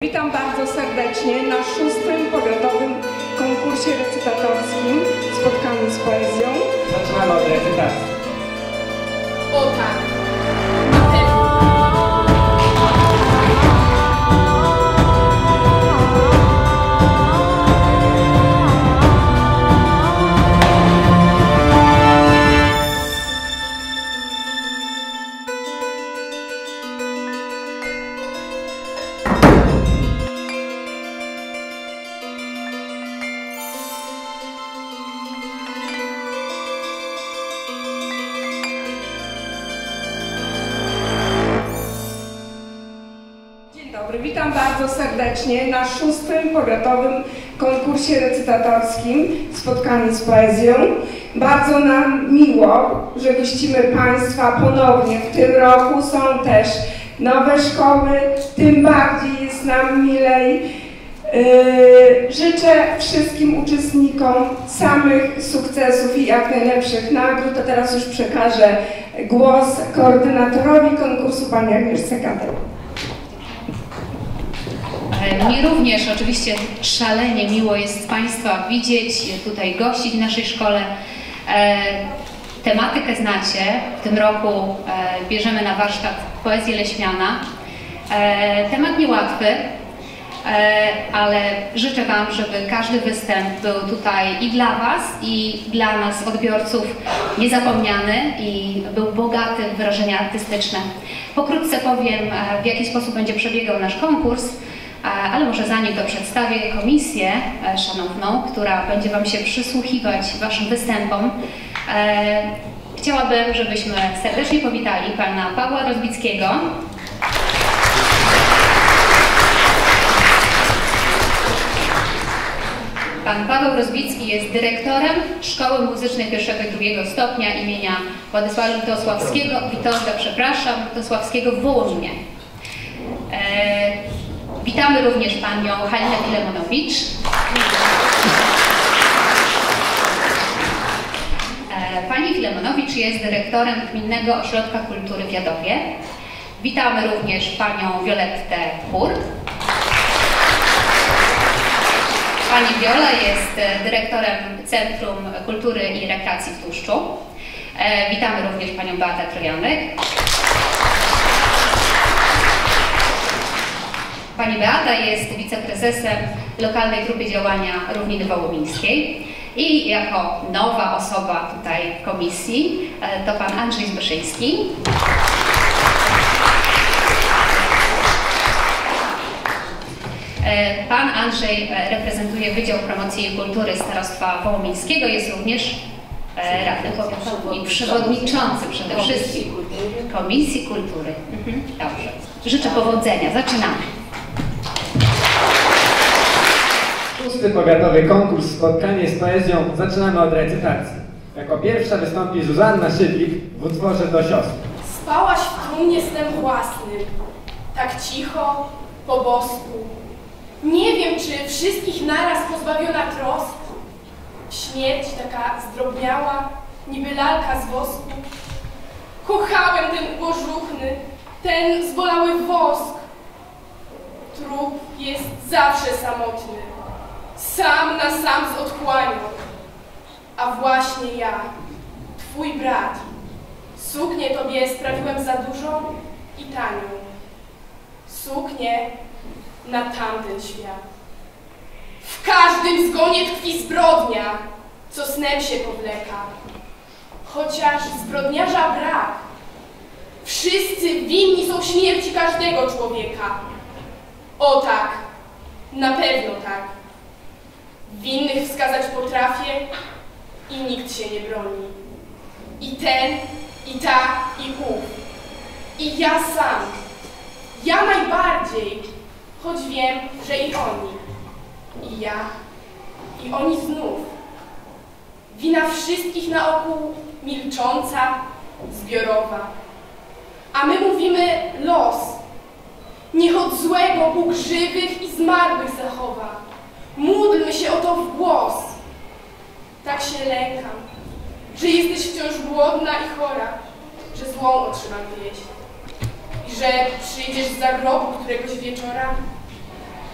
Witam bardzo serdecznie na 6. powiatowym konkursie recytatorskim Spotkaniu z poezją. Zaczynamy od recytacji. O tak. Witam bardzo serdecznie na 6. powiatowym konkursie recytatorskim Spotkanie z poezją. Bardzo nam miło, że gościmy Państwa ponownie. W tym roku są też nowe szkoły, tym bardziej jest nam milej. Życzę wszystkim uczestnikom samych sukcesów i jak najlepszych nagród. A teraz już przekażę głos koordynatorowi konkursu, pani Agnieszce Kadel. Mnie również oczywiście szalenie miło jest Państwa widzieć, tutaj gościć w naszej szkole. Tematykę znacie, w tym roku bierzemy na warsztat poezję Leśmiana. Temat niełatwy, ale życzę Wam, żeby każdy występ był tutaj i dla Was, i dla nas, odbiorców, niezapomniany i był bogaty w wrażenia artystyczne. Pokrótce powiem, w jaki sposób będzie przebiegał nasz konkurs. Ale może zanim to przedstawię komisję szanowną, która będzie Wam się przysłuchiwać Waszym występom, chciałabym, żebyśmy serdecznie powitali pana Pawła Rozbickiego. Pan Paweł Rozbicki jest dyrektorem Szkoły Muzycznej I i II stopnia imienia Władysława Witosławskiego w Wołominie. Witamy również panią Halinę Filemonowicz. Pani Filemonowicz jest dyrektorem Gminnego Ośrodka Kultury w Jadowie. Witamy również panią Violettę Chór. Pani Viola jest dyrektorem Centrum Kultury i Rekreacji w Tłuszczu. Witamy również panią Beatę Trojanek. Pani Beata jest wiceprezesem lokalnej grupy działania Równiny Wołomińskiej i jako nowa osoba tutaj w komisji to pan Andrzej Zbyszyński. Pan Andrzej reprezentuje Wydział Promocji i Kultury Starostwa Wołomińskiego, jest również radnym powiatowym i przewodniczący przede wszystkim Komisji Kultury. Dobrze. Życzę powodzenia. Zaczynamy. 6. powiatowy konkurs Spotkanie z poezją. Zaczynamy od recytacji. Jako pierwsza wystąpi Zuzanna Szydlik w utworze do siostry. Spałaś w trumnie snem własnym, tak cicho, po bosku. Nie wiem, czy wszystkich naraz pozbawiona trosk. Śmierć taka zdrobniała, niby lalka z wosku. Kochałem ten ubożuchny, ten zbolały wosk. Trup jest zawsze samotny, sam na sam z otchłanią. A właśnie ja, twój brat, suknię tobie sprawiłem za dużą i tanią. Suknię na tamten świat. W każdym zgonie tkwi zbrodnia, co snem się powleka. Chociaż zbrodniarza brak, wszyscy winni są śmierci każdego człowieka. O tak, na pewno tak. Winnych wskazać potrafię i nikt się nie broni. I ten, i ta, i ów. I ja sam. Ja najbardziej, choć wiem, że i oni. I ja, i oni znów. Wina wszystkich naokół milcząca, zbiorowa. A my mówimy los. Niech od złego Bóg żywych i zmarłych zachowa. Módlmy się o to w głos. Tak się lękam, że jesteś wciąż głodna i chora, że złą otrzymam wieść. I że przyjdziesz z zagrobu któregoś wieczora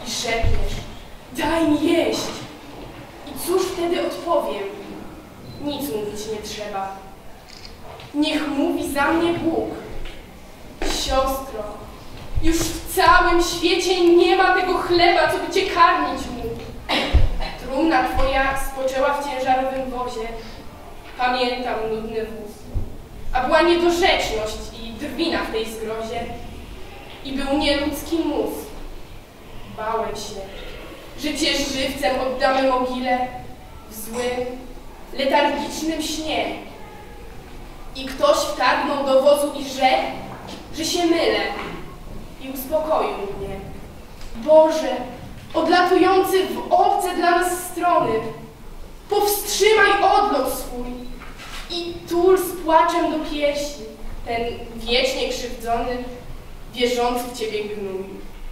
i szepniesz: daj mi jeść. I cóż wtedy odpowiem? Nic mówić nie trzeba. Niech mówi za mnie Bóg. Siostro, już w całym świecie nie ma tego chleba, co by cię karmić mógł. Trumna twoja spoczęła w ciężarowym wozie. Pamiętam nudny wóz. A była niedorzeczność i drwina w tej zgrozie. I był nieludzki mus. Bałem się, że cię żywcem oddamy mogile w złym, letargicznym śnie. I ktoś wtargnął do wozu i rzekł, że się mylę, i uspokoił mnie. Boże, odlatujący w obce dla nas strony, powstrzymaj odlot swój i tul z płaczem do piersi ten wiecznie krzywdzony, wierzący w Ciebie gnój.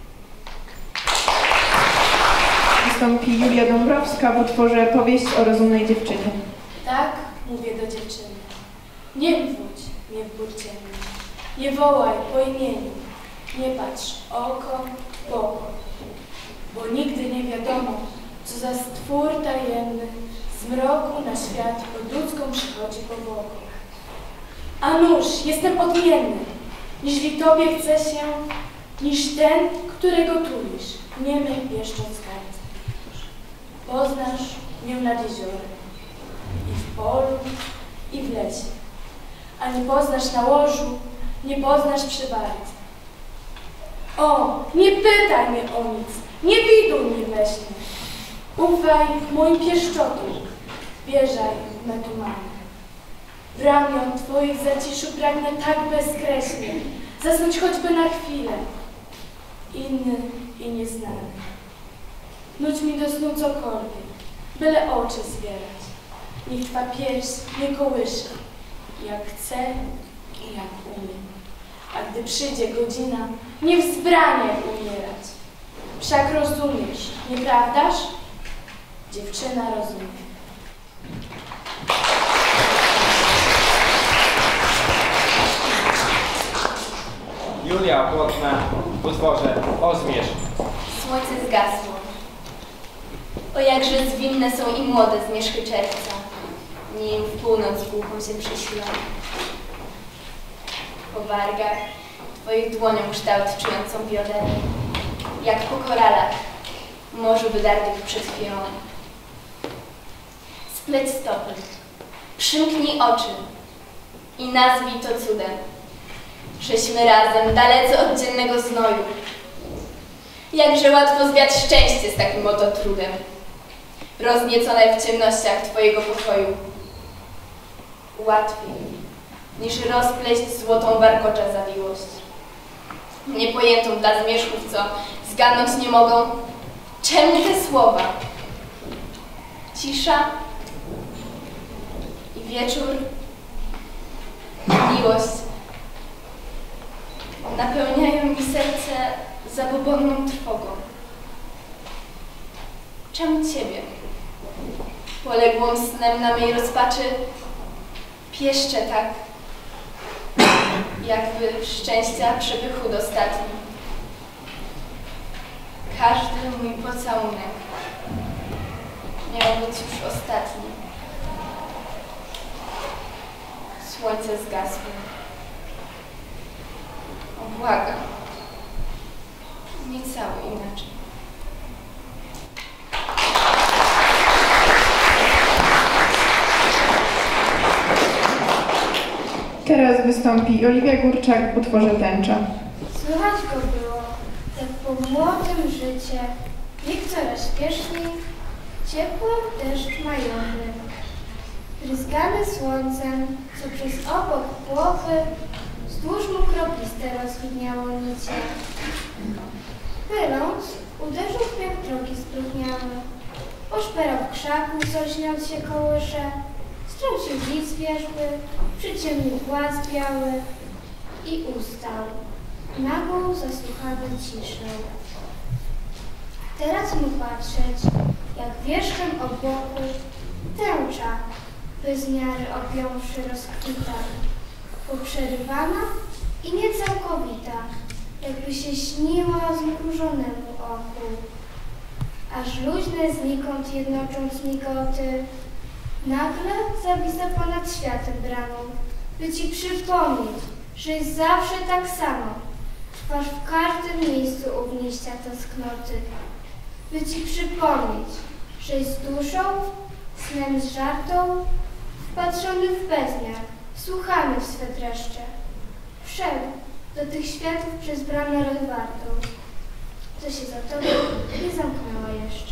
Wystąpi Julia Dąbrowska w utworze Powieść o rozumnej dziewczynie. Tak mówię do dziewczyny: nie wódź mnie w burcie, nie wołaj po imieniu, nie patrz oko w oko, bo nigdy nie wiadomo, co za stwór tajemny z mroku na świat pod ludzką przychodzi powłoką. A nuż, jestem odmienny, niźli tobie chce się, niż ten, którego tulisz, niemy pieszcząc kartę. Poznasz mnie nad jeziorem, i w polu, i w lesie, a nie poznasz na łożu, nie poznasz przy barce. O, nie pytaj mnie o nic, nie widuj mi we śnie. Ufaj moim pieszczotom, wierzaj w me tumany. W ramion twoich zaciszu pragnę tak bezkreśnie zasnąć choćby na chwilę. Inny i nieznany. Nudź mi do snu cokolwiek, byle oczy zwierać. Niech twa pierś nie kołysze, jak chcę i jak umiem. A gdy przyjdzie godzina, nie wzbraniaj umierać. Wszak rozumiesz, nieprawdaż? Dziewczyna rozumie. Julia Płotna w utworze O zmierzch. Słońce zgasło. O jakże zwinne są i młode zmierzchy czerwca, nim w północ głuchą się przesilą. Po wargach twoich dłonią kształt czującą wioletę, jak po koralach, morzu wydartych przed chwilą. Spleć stopy, przymknij oczy i nazwij to cudem, żeśmy razem dalece od dziennego znoju. Jakże łatwo zwiać szczęście z takim oto trudem, rozniecone w ciemnościach twojego pokoju. Łatwiej niż rozpleść złotą warkocza zawiłość, niepojętą dla zmierzchów, co zgadnąć nie mogą, czemu te słowa. Cisza i wieczór, miłość napełniają mi serce zabobonną trwogą. Czemu ciebie, poległą snem na mej rozpaczy, pieszczę tak, jakby szczęścia przebychu dostatni. Każdy mój pocałunek miał być już ostatni. Słońce zgasło. O, błagam, nie cały inaczej. Teraz wystąpi Oliwia Górczak w utworze Tęcza. Słychać go było, tak po młodym życie, bieg coraz śpieszniej, ciepły deszcz majowy, bryzgany słońcem, co przez obok płochy wzdłuż mu kropliste rozwidniało nicie. Pyląc, uderzył w bieg drogi spróchniały, poszperał w krzaku, co śniąc się kołysze, strącił nic wierzby, przyciemnił głaz biały i ustał, nagłą zasłuchany ciszę. Teraz mu patrzeć, jak wierzchem obłoku tęcza, bez miary objąwszy rozkwita, poprzerywana i niecałkowita, jakby się śniła zmrużonemu oku. aż luźne znikąd jednocząc migoty. Nagle zawisa ponad światem bramą, by ci przypomnieć, że jest zawsze tak samo. Trwasz w każdym miejscu ugniścia tęsknoty, by ci przypomnieć, że jest duszą, snem zżartą, wpatrzony w bezmiar, wsłuchany w swe dreszcze. Wszedł do tych światów przez bramę rozwartą, co się za tobą nie zamknęła jeszcze.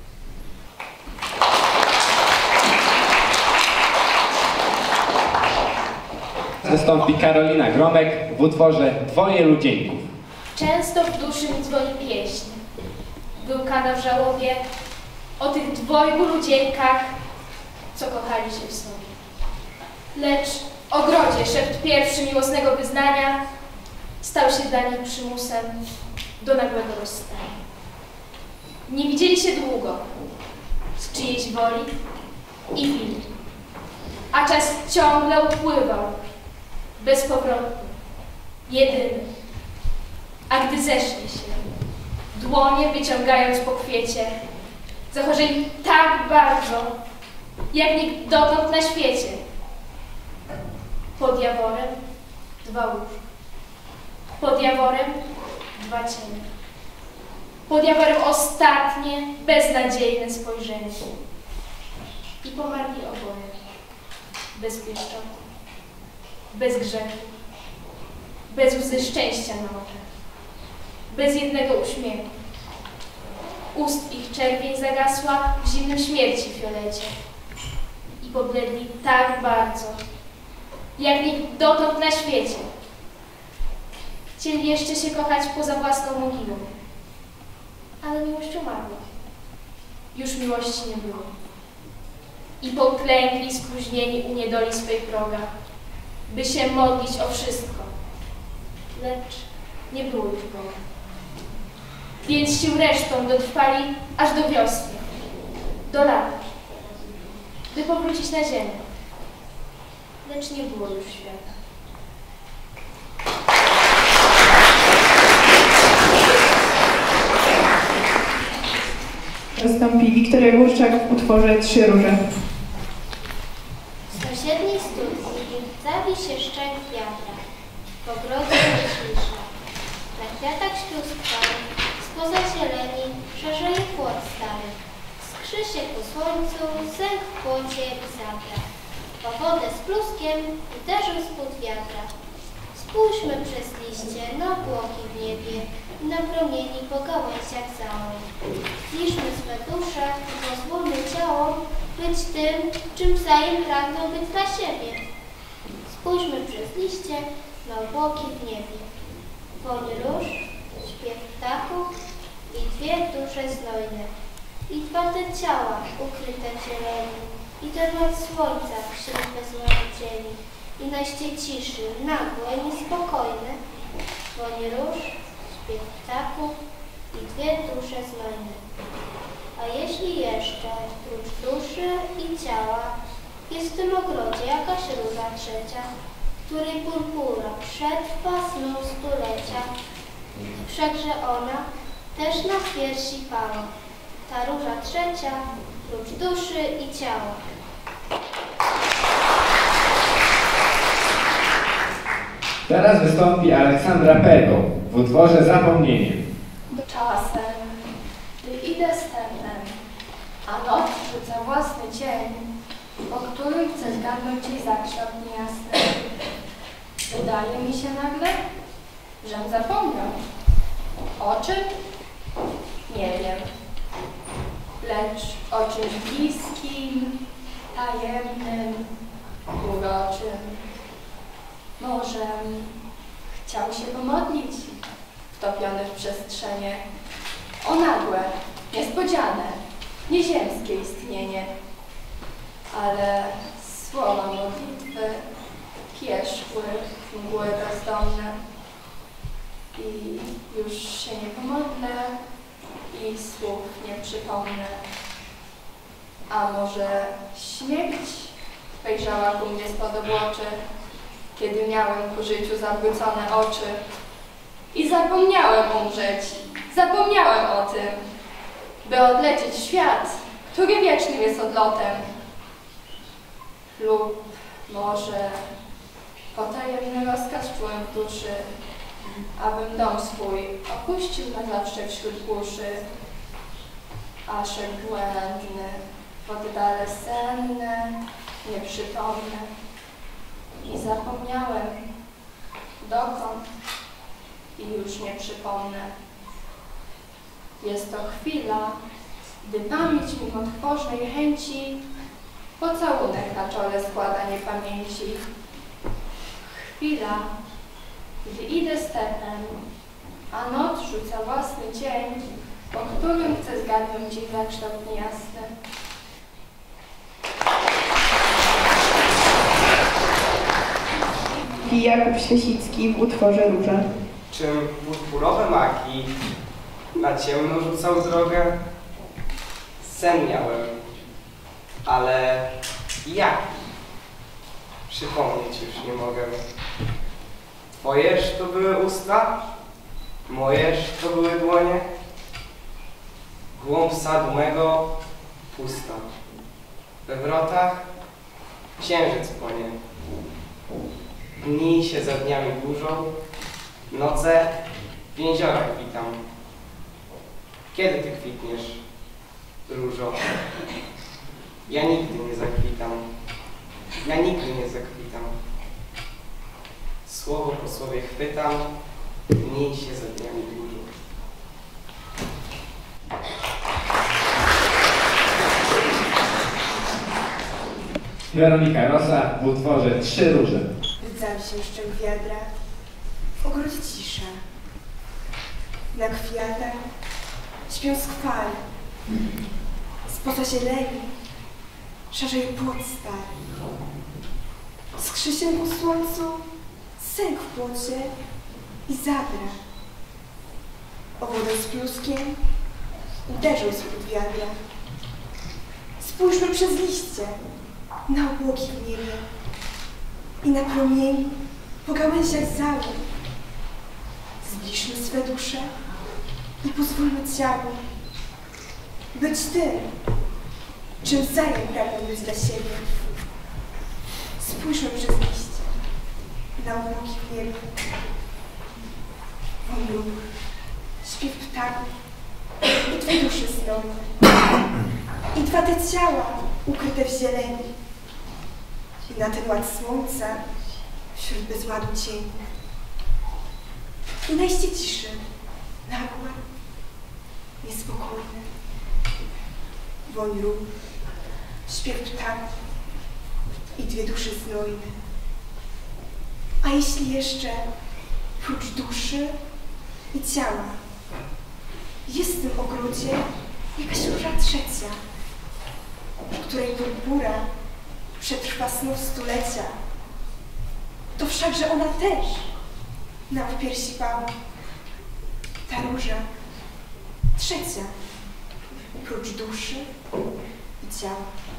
Wystąpi Karolina Gromek w utworze Dwoje ludzieńków. Często w duszy mi dzwoni pieśń. Wyłkana w żałobie o tych dwojgu ludzieńkach, co kochali się w sobie. Lecz w ogrodzie szept pierwszy miłosnego wyznania stał się dla nich przymusem do nagłego rozstania. Nie widzieli się długo, z czyjejś woli i winy, a czas ciągle upływał, bezpowrotny, jedyny. A gdy zeszli się, dłonie wyciągając po kwiecie, zachorzeli tak bardzo, jak nikt dotąd na świecie. Pod jaworem 2 łóżka, pod jaworem 2 cienie, pod jaworem ostatnie, beznadziejne spojrzenie. I pomarli oboje, bez pieszczoty, bez grzechu, bez łzy szczęścia na oczach, bez jednego uśmiechu. Ust ich czerwień zagasła w zimnym śmierci fiolecie i pobledli tak bardzo, jak nikt dotąd na świecie. Chcieli jeszcze się kochać poza własną mogiłą, ale miłość umarła. Już miłości nie było. I poklękli spóźnieni u niedoli swej proga, by się modlić o wszystko, lecz nie było już Boga. Więc sił resztą dotrwali aż do wiosny, do lata, by powrócić na ziemię, lecz nie było już świata. Wystąpi Wiktoria Górczak w utworze Trzy róże. W sąsiedniej studni zawi się szczęk wiatra, w ogrodzie myślisz. Na kwiatach śluzgwały, spoza zieleni szarzeje płot stary. Skrzy się po słońcu, sęk w płocie i zapra. O wodę z pluskiem uderzył spód wiatra. Spójrzmy przez liście na obłoki w niebie i na promieni po gałęziach załom. Zliczmy swe dusze i pozwólmy ciałom być tym, czym wzajem pragną być dla siebie. Spójrzmy przez liście na obłoki w niebie. Woń róż, śpiew ptaków i 2 dusze znojne. I 2 te ciała ukryte w zieleni. I ten noc słońca wśród bezładu dzieli. I naście ciszy, nagłe, niespokojne. Woń róż, śpiew ptaków i 2 dusze znojne. A jeśli jeszcze, prócz duszy i ciała, jest w tym ogrodzie jakaś róża trzecia, której purpura przetrwa snu stulecia, wszakże ona też na piersi pała, ta róża trzecia, prócz duszy i ciała. Teraz wystąpi Aleksandra Pego w utworze Zapomnienie. Czasem, gdy idę stepem, a noc rzuca własny cień, po którym chcę zgarnąć jej zakształt niejasny. Wydaje mi się nagle, żem zapomniał. O czym? Nie wiem. Lecz o czymś bliskim, tajemnym, uroczym. Może chciał się pomodlić, wtopiony w przestrzenie, o nagłe, niespodziane, nieziemskie istnienie. Ale słowa modlitwy pierzchły mgły bezdomne i już się nie pomodlę i słów nie przypomnę. A może śmierć wejrzała ku mnie spod obłoczy, kiedy miałem ku życiu zawrócone oczy i zapomniałem umrzeć, zapomniałem o tym. by odlecieć w świat, który wiecznym jest odlotem. Lub może potajemny rozkaz czułem w duszy, abym dom swój opuścił na zawsze wśród burzy. Aszek błędny, w oddale senne, nieprzytomne. I zapomniałem, dokąd, i już nie przypomnę. Jest to chwila, gdy pamięć mimo trwożnej chęci pocałunek na czole składa niepamięci. Chwila, gdy idę stepem, a noc rzuca własny cień, po którym chcę zgadnąć ich zakształt niejasny. I Jakub Ślesicki w utworze Róża. Czym purpurowe maki na ciemno rzucał drogę? Sen miałem, ale jaki? Przypomnieć już nie mogę. Twojeż to były usta? Mojeż to były dłonie? Głąb sadu mego pusta. We wrotach księżyc płonie. Dni się za dniami burzą, noce w jeziorach witam. Kiedy ty kwitniesz, różo? Ja nigdy nie zakwitam. Ja nigdy nie zakwitam. Słowo po słowie chwytam, dni się za dniami burzą. Weronika Rosa w utworze Trzy róże. Rdzam się szczem wiadra, w ogrodzie cisza. Na kwiatach śpią skwary. Spoza zieleni szarzeje płot stary. Skrzy się ku słońcu sęk w płocie i zabra. O wodę z pluskiem uderzył spod wiadra. Spójrzmy przez liście na obłoki w niebie i na promieni po gałęziach zały. Zbliżmy swe dusze i pozwólmy ciału być tym, czym wzajem pragną być dla siebie. Spójrzmy przez liście na obłoki w niebie. Won ruch, śpiew ptaków i dwie dusze stoi. I dwa te ciała ukryte w zieleni. I na ten ład słońca wśród bezładu cieni. I najście ciszy, nagłe, niespokojne. Woń róż, śpiew ptaków i dwie dusze znojne. A jeśli jeszcze prócz duszy i ciała jest w tym ogrodzie jakaś róża trzecia, której purpura przetrwa snów stulecia, to wszakże ona też nam w piersi pała. Ta róża trzecia, prócz duszy i ciała.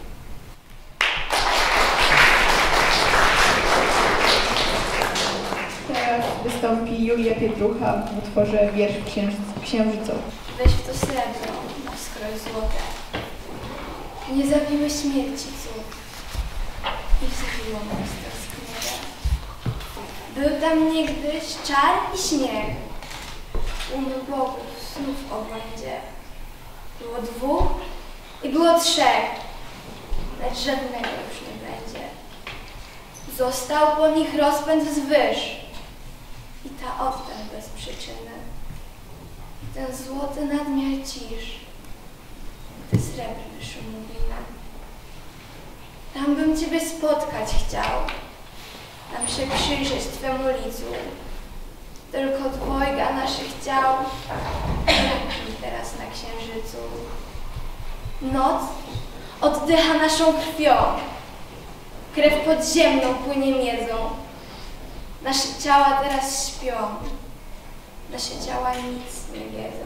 Teraz wystąpi Julia Pietrucha w utworze Wiersz księżycowy. Weź w to srebro, na skroj złote. Nie zabiły śmierci cud i wzbiło nas tęsknienia. Był tam niegdyś czar i śnieg. Umy bogów snów obłędzie. Było dwóch i było trzech, lecz żadnego już nie będzie. Został po nich rozpęd wzwyż i ta oddech bez przyczyny. Ten złoty nadmiar cisz, gdy srebrny szum wina. Tam bym Ciebie spotkać chciał, tam się przyjrzeć Twemu licu. Tylko dwojga naszych ciał braknie teraz na księżycu. Noc oddycha naszą krwią, krew podziemną płynie miedzą. Nasze ciała teraz śpią, nasze ciała nic nie wiedzą.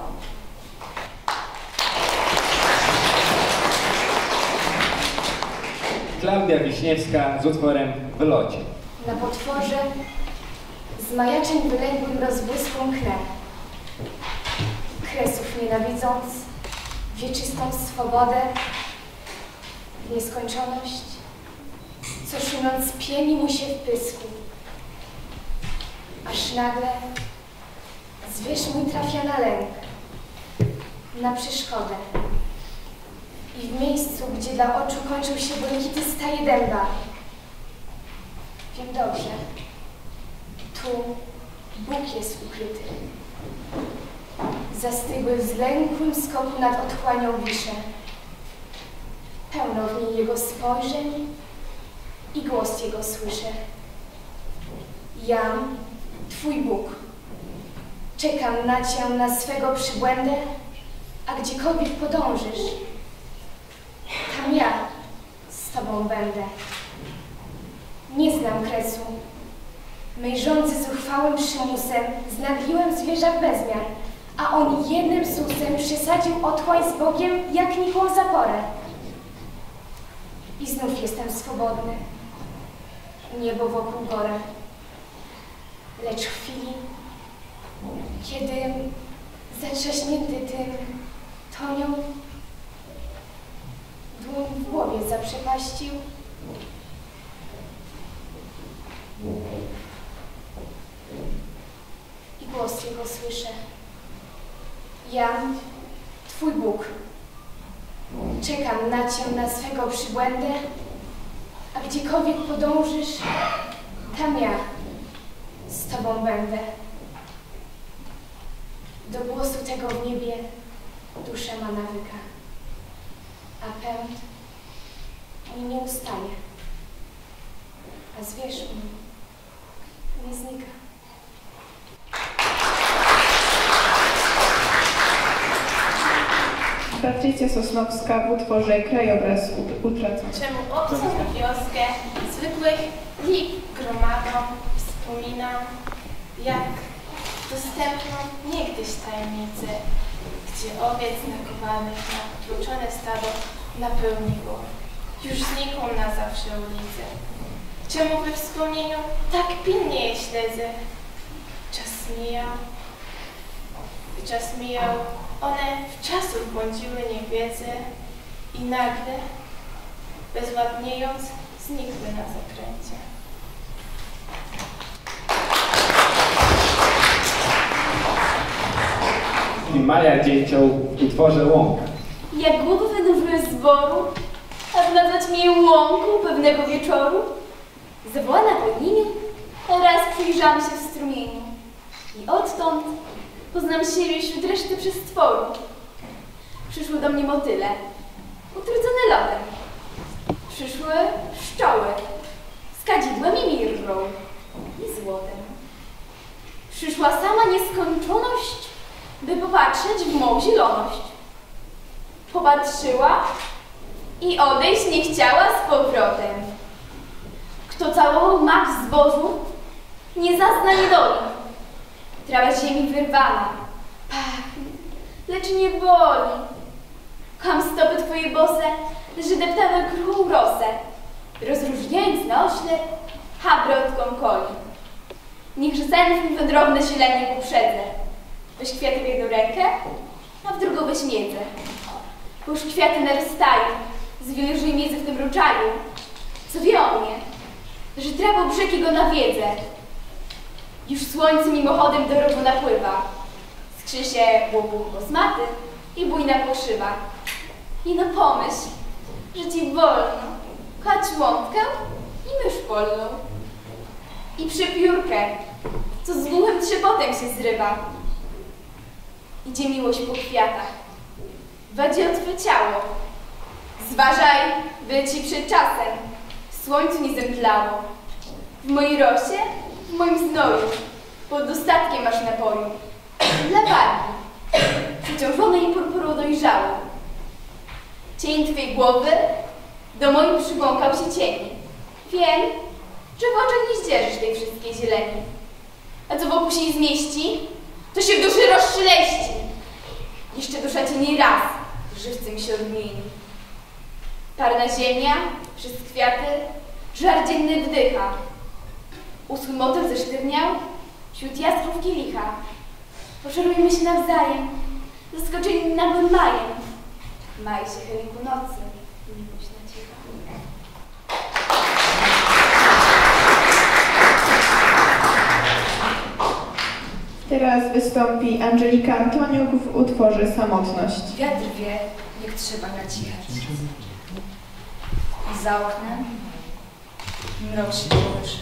Klaudia Wiśniewska z utworem W locie. Na potworze z majaczeń wyległym rozbłyską krew. Kresów nienawidząc, wieczystą swobodę, w nieskończoność, co szumiąc pieni mu się w pysku. Aż nagle zwierz mój trafia na lęk, na przeszkodę. I w miejscu, gdzie dla oczu kończył się błękity, staje dęba. Wiem dobrze, tu Bóg jest ukryty. Zastygły w zlękłym skoku nad otchłanią wiszę. Pełno w niej Jego spojrzeń i głos Jego słyszę. Jam, Twój Bóg, czekam na Cię, na swego przybłędę, a gdziekolwiek podążysz, tam ja z Tobą będę. Nie znam kresu, mejrzący zuchwałym przymusem, znagliłem zwierzak bezmiar, a on jednym susem przesadził otchłań z Bogiem, jak nikłą zaporę. I znów jestem swobodny, niebo wokół gora. Lecz w chwili, kiedy zatrzaśnięty tym tonią, dłoń w głowie zaprzepaścił, i głos Jego słyszę. Ja, Twój Bóg, czekam na Cię, na swego przybłędę, a gdziekolwiek podążysz, tam ja z Tobą będę. Do głosu tego w niebie dusza ma nawyka, a pęd mój nie ustaje, a zwierz mój nie znika. Patrycja Sosnowska w utworze Krajobraz utracony. Czemu obcą wioskę zwykłych lip gromadą wspominam, jak dostępną niegdyś tajemnicę, gdzie owiec nakowanych na tłoczone stado napełniło, już znikł na zawsze ulicę. Czemu we wspomnieniu tak pilnie je śledzę? Czas mijał, one w czasu błądziły niewiedzy i nagle, bezładniejąc, znikły na zakręcie. Maria Dzięcioł w utworze Łąka. Jak głowy wynurzyły z boru, aby nazwać mnie łąką pewnego wieczoru, zawoła na pełninie, raz przyjrzałam się w strumieniu i odtąd poznam siebie wśród reszty przestworu. Przyszły do mnie motyle, utrudzone lodem. Przyszły pszczoły z kadzidłem i mirrą i złotem. Przyszła sama nieskończoność, by popatrzeć w mą zieloność. Popatrzyła i odejść nie chciała z powrotem. Kto całował mak w zbożu, nie zazna niedoli. Trawa ziemi wyrwana, pachnie, lecz nie boli. Kocham stopy Twoje bose, że deptały kruchą rosę, rozróżniając nośle habry od kąkoli. Niechże sen wędrowne zielenie uprzedzę. Weź kwiaty w jedną rękę, a w drugą weź miedzę. Bo już kwiaty narastają, zwilżyj miedzę w tym roczaju. Co wie o mnie, że trawą brzeg jego nawiedzę. Już słońce mimochodem do rowu napływa. Skrzy się łobuch kosmaty i bujna pokrzywa. I no pomyśl, że ci wolno kochać łątkę i mysz polną. I przepiórkę, co z głuchym trzepotem się zrywa. Idzie miłość po kwiatach, wadzi o Twe ciało. Zważaj, by Ci przed czasem w słońcu nie zemdlało. W mojej rosie, w moim znoju, pod dostatkiem masz napoju. Dla barki, przeciążonej purpurą dojrzałą. Cień Twej głowy do moich przybłąkał się cieni. Wiem, że w oczach nie zdzierżysz tej wszystkiej zieleni. A co wokół się nie zmieści, to się w duszy rozszeleści. Jeszcze dusza Cię nie raz żywcem się odmieni. Parna ziemia, przez kwiaty, żar dzienny wdycha. Usły motyl zesztywniał wśród jaskrów kielicha. Poszarujmy się nawzajem, zaskoczeni nagłym majem. Maj się chyli ku nocy, miłość naciecha. Teraz wystąpi Angelika Antoniuk w utworze Samotność. Wiatr wie, jak trzeba nacichać. Za oknem mrok się kołysze.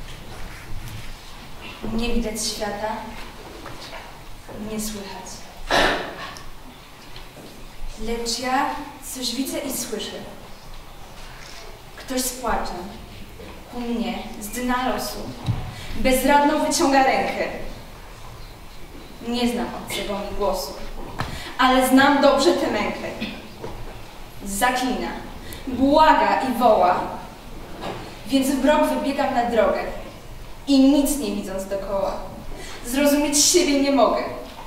Nie widać świata, nie słychać. Lecz ja coś widzę i słyszę. Ktoś z płaczem u mnie z dna losu bezradną wyciąga rękę. Nie znam obcego mi głosu, ale znam dobrze tę mękę. Zaklina, błaga i woła, więc w mrok wybiegam na drogę i nic nie widząc dokoła, zrozumieć siebie nie mogę.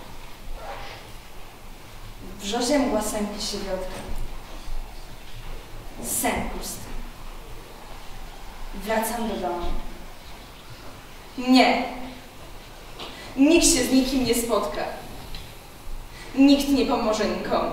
W wrzozie mgła sępi siewiotka. Sen pusty. Wracam do domu. Nie. Nikt się z nikim nie spotka. Nikt nie pomoże nikomu.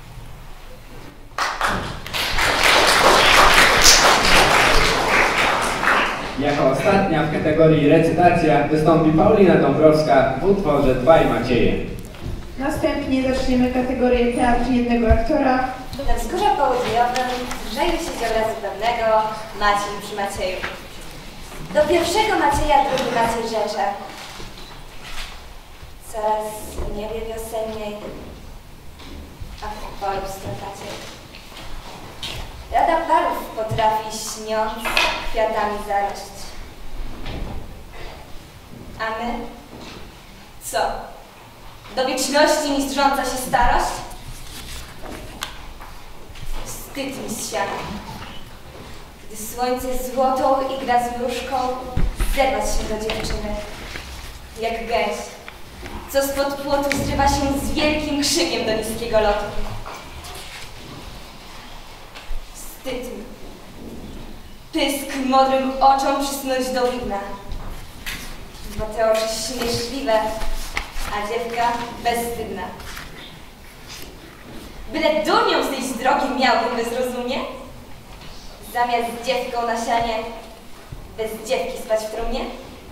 Jako ostatnia w kategorii recytacja wystąpi Paulina Dąbrowska w utworze Dwaj Macieje. Następnie zaczniemy kategorię Teatr jednego aktora. Na wzgórza południowym drzeje się z obrazu pewnego Maciej przy Macieju. Do pierwszego Macieja drugi Maciej rzecze. Coraz w niebie wiosenniej, a w polu strokacie. Rada parów potrafi śniąc kwiatami zarość. A my? Co? Do wieczności mistrząca się starość? Wstyd mi z siana. Gdy słońce złotą i gra z wróżką, zerwać się do dziewczyny, jak gęś, co spod płotu zrywa się z wielkim krzykiem do niskiego lotu. Wstyd mi. Pysk modrym oczom przysnąć do widna, bo te oczy śmieszliwe, a dziewka bezstydna. Byle durnią zejść z drogi miałbym bezrozumie, zamiast z dziewką na sianie, bez dziewki spać w trumnie?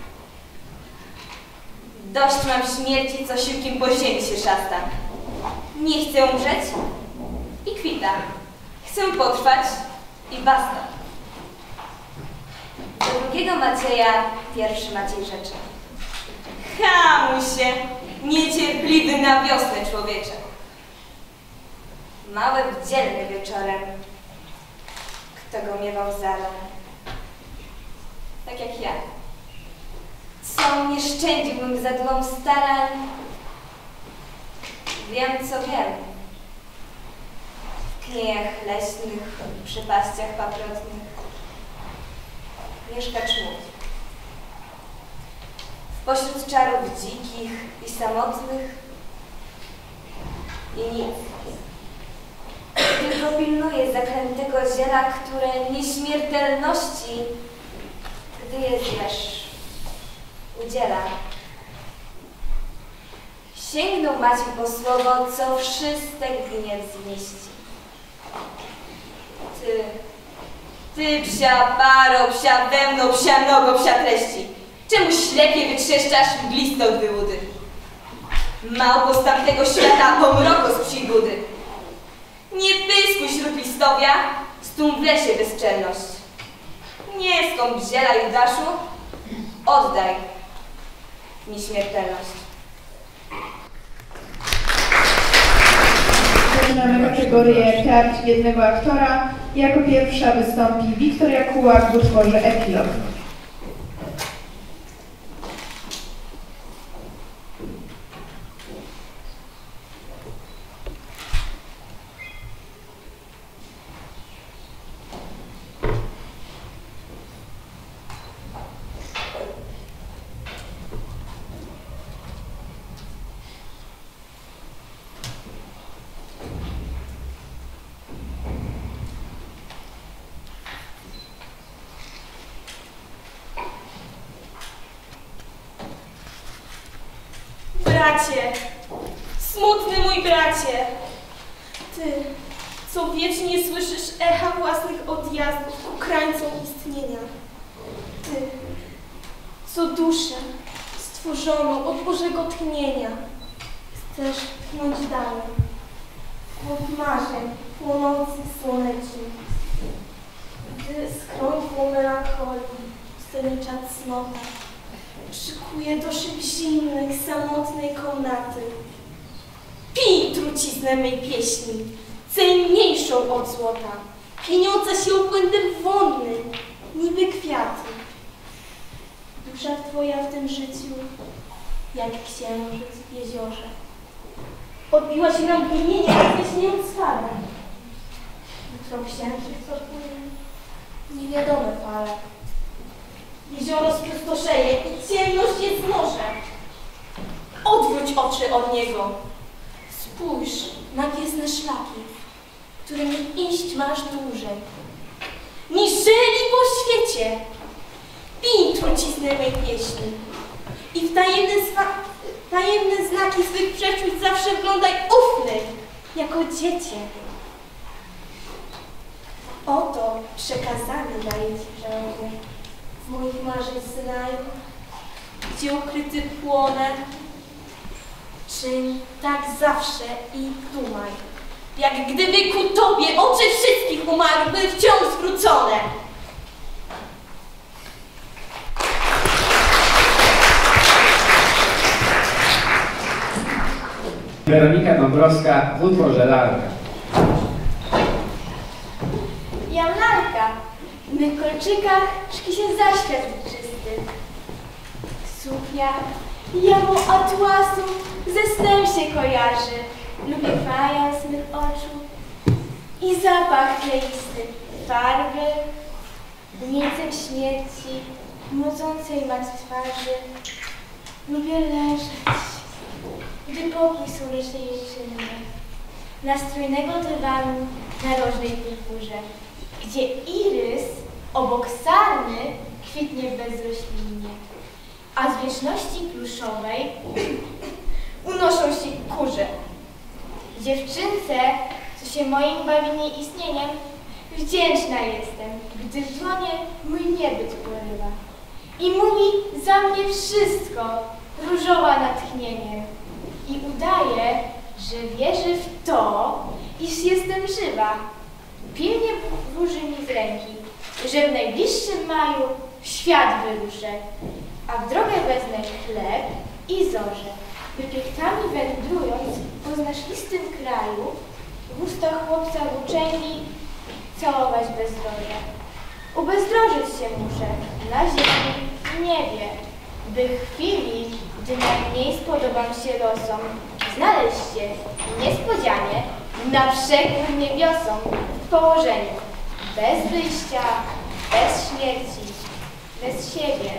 Dość mam śmierci, co siłkiem po ziemi się szasta. Nie chcę umrzeć i kwita. Chcę potrwać i basta. Do drugiego Macieja pierwszy Maciej rzeczy. Hamuj się, niecierpliwy na wiosnę człowiecze. Mały wdzielny wieczorem, kto go miewał zaraz. Tak jak ja. Co nie szczędziłbym za dumą starań. Wiem, co wiem. W kniejach leśnych, przypaściach paprotnych mieszka czmut. Pośród czarów dzikich i samotnych i nic. Tylko pilnuje zaklętego ziela, które nieśmiertelności, gdy je zjesz, udziela. Sięgnął Maciej po słowo, co wszystek gniew zmieści. Ty psia paro, psia wełno, psia nogo, psia treści. Czemu ślepie wytrzeszczasz mgliste od wyłudy? Małpo z tamtego świata pomroko z psiej budy. Nie pyskuj śród listowia, stum w lesie bezczelność. Nie skąp ziela, Judaszu, oddaj mi śmiertelność. Zaczynamy kategorię Teatr jednego aktora. Jako pierwsza wystąpi Wiktoria Kułak w utworze Epilog. Bracie, smutny mój bracie, co wiecznie słyszysz echa własnych odjazdów ku krańcom istnienia. Ty, co duszę stworzoną od Bożego tchnienia, chcesz tchnąć dalej, od marzeń płonących słonecznych, gdy skrątwą melancholii wstęcza cnota, szykuje do szyb zimnych, samotnej komnaty. Pij truciznę mej pieśni, cenniejszą od złota, pieniądza się obłędem wonny, niby kwiaty. Dusza twoja w tym życiu, jak księżyc w jeziorze, odbiła się na mgnienie, rozjaśniając fale. Jutro księżyc odpłynie, niewiadome fale. Jezioro spustoszeje i ciemność je zmoże. Odwróć oczy od niego. Spójrz na gwiezdne szlaki, którymi iść masz dłużej. Niżeli po świecie. Pij truciznę mej pieśni i w tajemne znaki swych przeczuć zawsze wglądaj ufny, jako dziecię. Oto przekazanie daję ci, żołnierz, z moich marzeń synają, gdzie ukryty płonę. Czyń tak zawsze i dumaj, jak gdyby ku tobie oczy wszystkich umarłych były wciąż zwrócone. Weronika Dąbrowska w utworze Lalka. Ja lalka, w mych kolczykach szki się zaświat czysty. Suknia, jamo atłasu, ze snem się kojarzy. Lubię fajans mych oczu i zapach kleisty, farby, miejscem śmierci, młodzącej mat twarzy. Lubię leżeć, gdy pokój słonecznej jęczynny, na strojnego dywanu na rożnej purpurze, gdzie irys obok sarny kwitnie bezroślinnie, a z wieczności pluszowej unoszą się kurze. Dziewczynce, co się moim bawi nieistnieniem, wdzięczna jestem, gdy w dłonie mój niebyt porywa i mówi za mnie wszystko, różowa natchnieniem. I udaje, że wierzy w to, iż jestem żywa. Pilnie wróży mi z ręki, że w najbliższym maju w świat wyruszę, a w drogę wezmę chleb i zorze, by piechtami wędrując po znaszlistym kraju, w usta chłopca włóczęgi całować bezdroża. Ubezdrożyć się muszę na ziemi i niebie, by w chwili, gdy najmniej spodobam się losom, znaleźć się niespodzianie na przekór niebiosom w położeniu bez wyjścia, bez śmierci, bez siebie.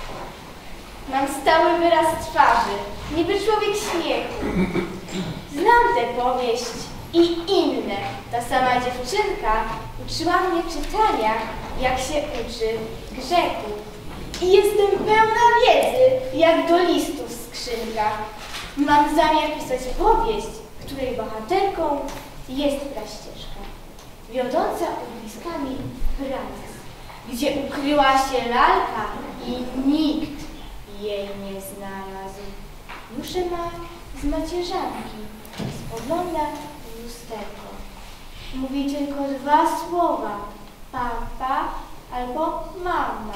Mam stały wyraz twarzy, niby człowiek śmiechu. Znam tę powieść i inne. Ta sama dziewczynka uczyła mnie czytania, jak się uczy grzechu. I jestem pełna wiedzy, jak do listów skrzynka. Mam zamiar pisać powieść, której bohaterką jest praścieżka, wiodąca urwiskami prac, gdzie ukryła się lalka i nikt jej nie znalazł. Duszę ma z macierzanki, spogląda w lusterko. Mówi tylko dwa słowa, papa albo mama.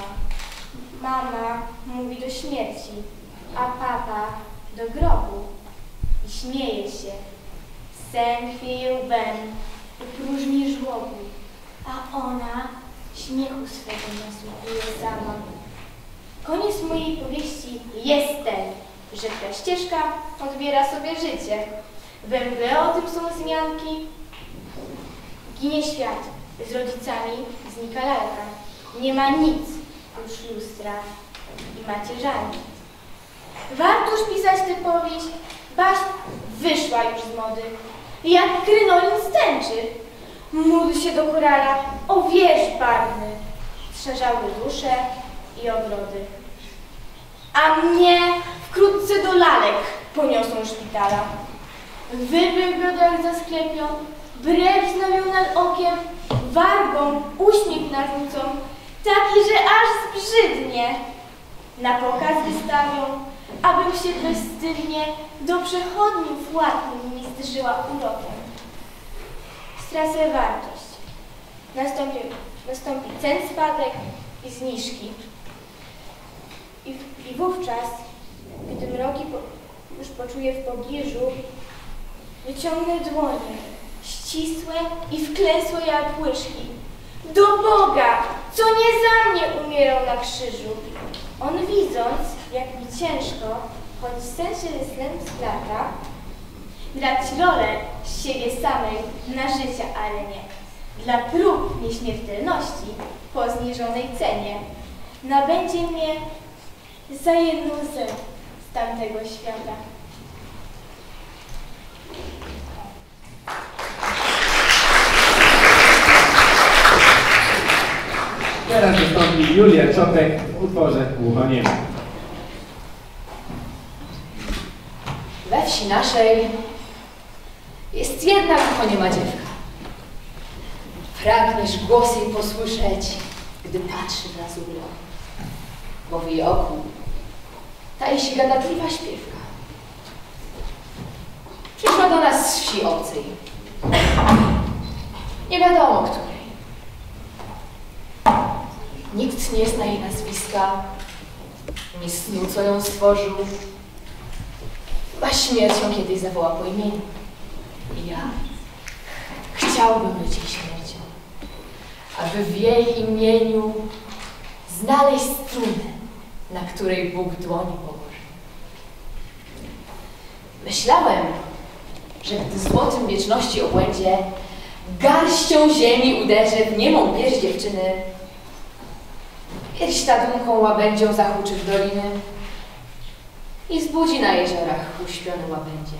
Mama mówi do śmierci, a papa do grobu i śmieje się. Sen chwieje łbem, upróżni żłobu, a ona śmiechu swego nasłuchuje sama. Koniec mojej powieści jest ten, że praścieżka odbiera sobie życie. We mgle o tym są wzmianki. Ginie świat, z rodzicami znika lalka. Nie ma nic oprócz lustra i macierzanki. Wartoż pisać tę powieść, baśń wyszła już z mody. Jak krynolin stęczy, módl się do korala o wiersz barwny. Strzeżały dusze i ogrody. A mnie wkrótce do lalek poniosą szpitala. Wybry w brodach zasklepią, brew znamiona nad okiem, wargą uśmiech narzucą, taki, że aż zbrzydnie. Na pokaz wystawią, abym się bezstydnie do przechodniów ładnych nie zderzyła urokiem. Stracę wartość. Nastąpi cen spadek i zniżki. I wówczas, gdy mroki już poczuję w pobliżu, wyciągnę dłonie, ścisłe i wklęsłe jak łyżki. Do Boga, co nie za mnie umierał na krzyżu. On widząc, jak mi ciężko, choć sen się snem splata, grać rolę z siebie samej na życie arenie. Dla prób nieśmiertelności po zniżonej cenie nabędzie mnie za jedną z tamtego świata. Teraz wystąpi Julia Czopek w utworze Głuchoniema. We wsi naszej jest jedna głuchoniema dziewka. Pragniesz głos jej posłyszeć, gdy patrzy w lazurę, bo w jej oku tai się gadatliwa śpiewka. Przyszła do nas z wsi obcej. Nie wiadomo której. Nikt nie zna jej nazwiska, ni snu, co ją stworzył. Chyba śmiercią kiedyś zawoła po imieniu. I ja chciałbym być jej śmiercią, aby w jej imieniu znaleźć strunę, na której Bóg dłoni położy. Myślałem, że gdy złotym wieczności obłędzie garścią ziemi uderzy w niemą pierś dziewczyny, pierś ta dumką łabędzią zahuczy w doliny i zbudzi na jeziorach uśpiony łabędzie.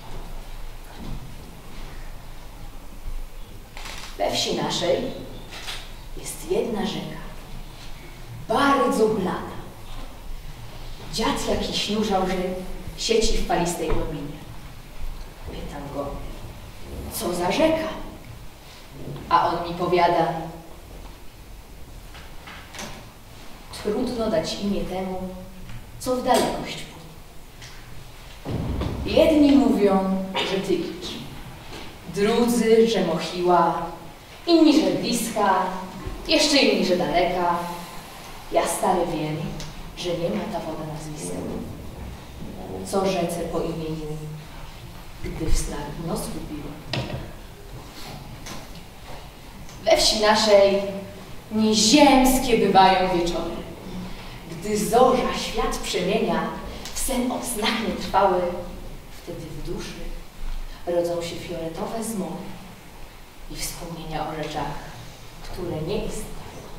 We wsi naszej jest jedna rzeka, bardzo blada. Dziad jakiś nurzał, że sieci w falistej głębinie. Pytam go, co za rzeka? A on mi powiada, trudno dać imię temu, co w dalekość płynie. Jedni mówią, że Tygicz, drudzy, że Mochiła, inni, że bliska, jeszcze inni, że daleka. Ja stale wiem, że nie ma ta woda nazwiska. Co rzece po imieniu, gdy w snach nos gubiła. We wsi naszej nieziemskie bywają wieczory, gdy zorza świat przemienia w sen o snach nietrwały, wtedy w duszy rodzą się fioletowe zmory i wspomnienia o rzeczach, które nie istniały.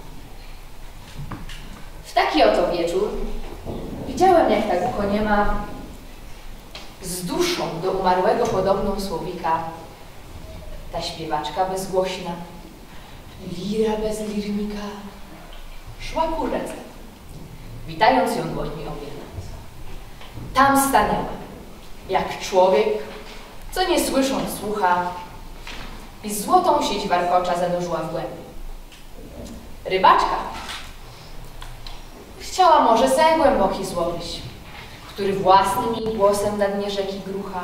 W taki oto wieczór widziałem, jak ta głuchoniema z duszą do umarłego podobną słowika, ta śpiewaczka bezgłośna, lira bez lirnika, szła ku rzece, witając ją dłońmi obie. Tam stanęła, jak człowiek, co nie słysząc słucha, i złotą sieć warkocza zanurzyła w głębi. Rybaczka chciała może sen głęboki złowić, który własnym jej głosem na dnie rzeki grucha,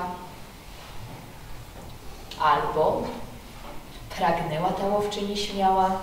albo pragnęła ta łowczyni śmiała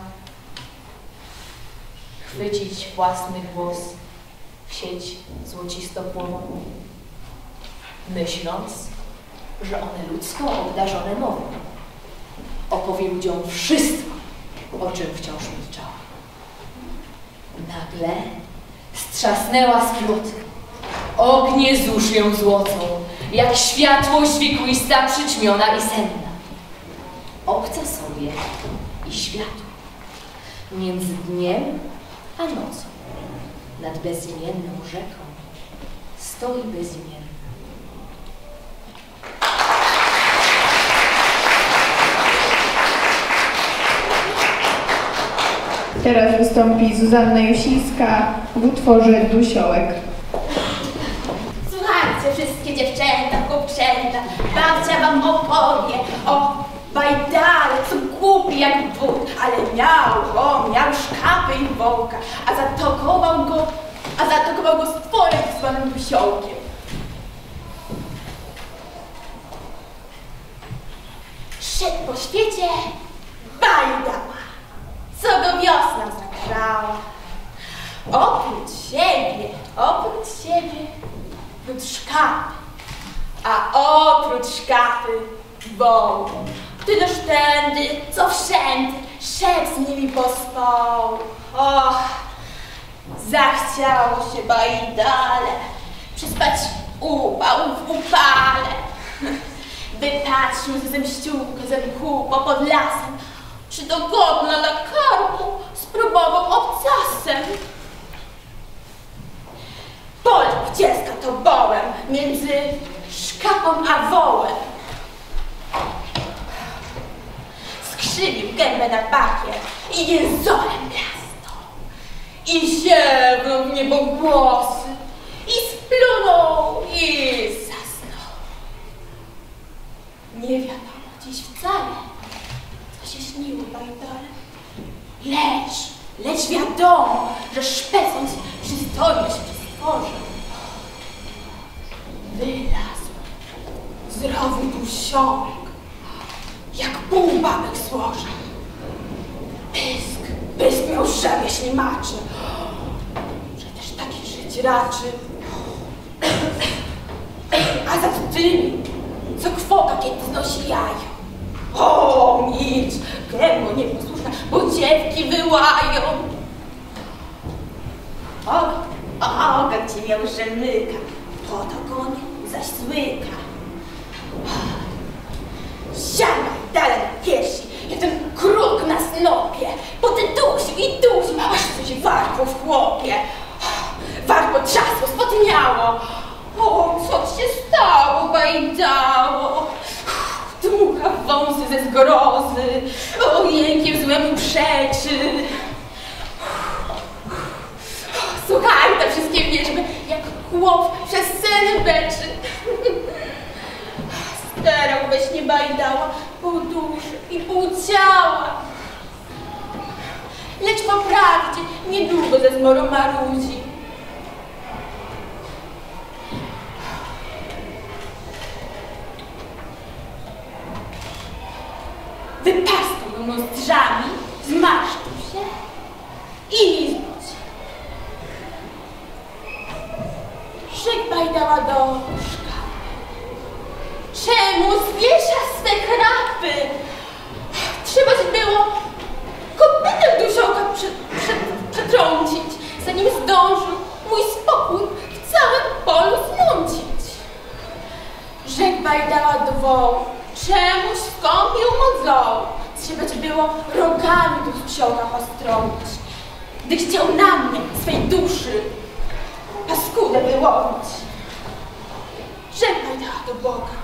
chwycić własny głos w sieć złocistopłową, myśląc, że one ludzką obdarzone mową opowie ludziom wszystko, o czym wciąż milczała. Nagle strzasnęła z ploty. Ognie zórz ją złocą, jak światłość wiekuista przyćmiona i senna. Obca sobie i światło, między dniem a nocą, nad bezimienną rzeką stoi bezimienna. Teraz wystąpi Zuzanna Jusińska w utworze Dusiołek. Słuchajcie, wszystkie dziewczęta, chłopczęta, babcia wam opowie o bajdale, co głupi jak wołka, a zaatakował go stworek zwanym Dusiołkiem. Szedł po świecie bajdała, co go wiosna zagrała. Oprócz siebie był szkapy, a oprócz szkapy woł. Ty też tędy, co wszędy, szedł z nimi pospał. Och, zachciało się bajdale, przespać upał w upale. Wypatrzył ze zemściółkę kupo pod lasem, czy dogodna dla karmu spróbował obcasem. Polak dziecka to bołem między szkapą a wołem. Skrzywił gębę na bakier i jęzorem blasnął. I ziewnął w niebo głosy, i splunął, i zasnął. Nie wiadomo dziś wcale, co się śniło bajdole. Lecz wiadomo, że szpecąc przystojność stworzył. Wylazł z rowu Dusiołek, jak półbabek złoża. Pysk miał żabie ślimaczy, że też taki żyć raczy. A za tymi, co kwota kiedy znosi jajo. O, milcz, gębo nieposłuszna, bo dziewki wyłają. Ogon ci miał rzemyka, potok on zaś złyka. Siadaj dalej na piersi, jak ten kruk na snopie, bo ty dusił, aż coś warkło w chłopie. Warkło trzasło, spotniało. O, co ci się stało, bajdało? Dmucha wąsy ze zgrozy, o, jękiem złemu przeczy. Słuchaj, te wszystkie wierzby, jak chłop przez sen beczy. Sterał we śnie bajdała, pół duszy i pół ciała. Lecz po prawdzie niedługo ze zmorą marudzi. Wypaskał ją nozdrzami, zmarszczył się i zbudź. Rzekł bajdała do szkapy. Czemu zwiesza swe krapy? Trzeba było kopytem Dusiołka przetrącić, zanim zdążył mój spokój w całym polu zmącić. Rzekł bajdała do wołu. Czemuś skąpił modzą? Trzeba było rogami Dusiołka postrącić, gdy chciał na mnie swej duszy paskudę wyłowić. Rzekł bajdała do Boga.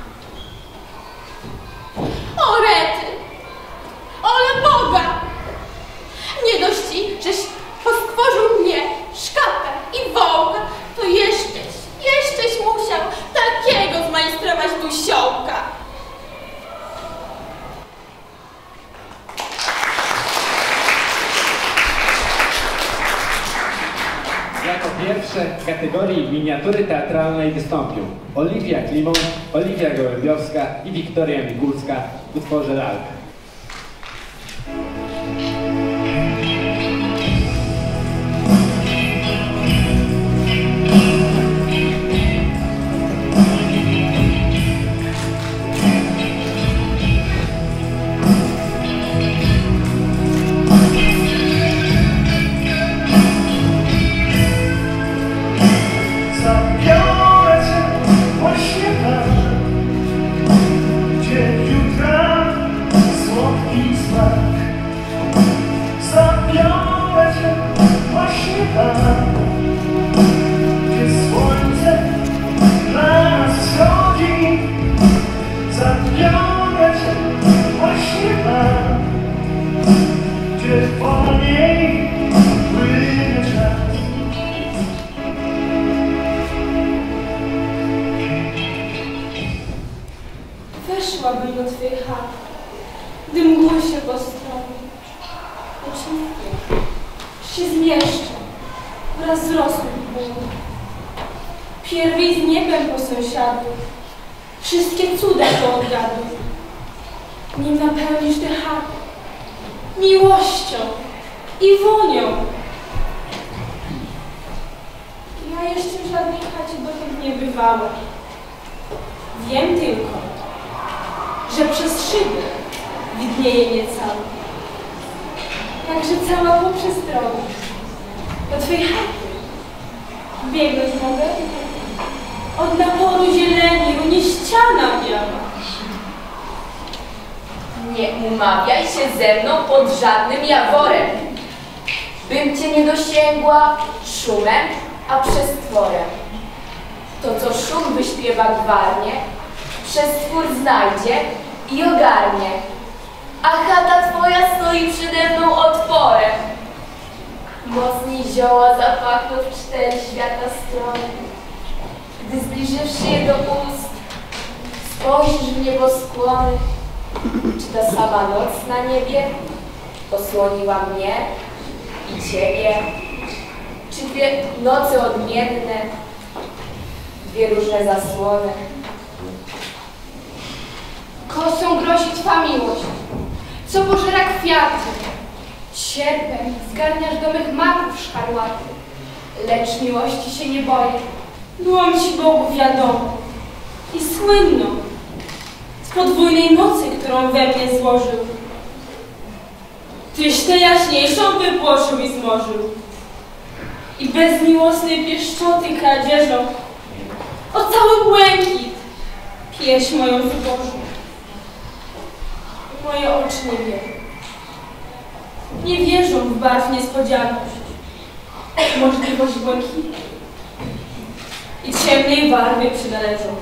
O rety, ole Boga! Nie dość ci, żeś postworzył mnie, szkapę i wołka, to jeszcześ musiał takiego zmajstrować Dusiołka. Jako pierwsze w kategorii miniatury teatralnej wystąpią Oliwia Klimon, Oliwia Gołębiowska i Wiktoria Mikulska w utworze Lalka. Weszłabym do twej chaty, gdy mgły się postroił. Lecz nie, się zmieszczę wraz z rosą bólu. Pierwej z niebem po sąsiadu, wszystkie cuda to odgadu. Nim napełnisz tę chatę miłością i wonią. Ja jeszcze w żadnej chacie dotąd nie bywałem. Wiem tylko, że przez szyby widnieje niecały. Także cała po przestronie. Do twej chaty biegnąć mogę? Od naporu zieleni runie ściana biała. Nie umawiaj się ze mną pod żadnym jaworem, bym cię nie dosięgła szumem, a przestworem. To, co szum wyśpiewa gwarnie, przestwór znajdzie i ogarnie, a chata twoja stoi przede mną otworem. Mocniej zioła zapachną w 4 świata strony. Gdy zbliżywszy je do ust, spojrzysz w nieboskłony. Czy ta sama noc na niebie osłoniła mnie i ciebie? Czy dwie noce odmienne, dwie różne zasłony? Kosą grozi twa miłość, co pożera kwiaty. Sierpem zgarniasz do mych maków szkarłaty. Lecz miłości się nie boję. Byłam ci Bogu wiadomo i słynną z podwójnej mocy, którą we mnie złożył. Tyś tę jaśniejszą wypłoszył i zmorzył. I bez miłosnej pieszczoty kradzieżą o cały błękit pieśń moją zubożył. Moje oczy nie wierzą. Nie wierzą w barw niespodzianość, możliwość błękitu i ciemnej barwie przynależą.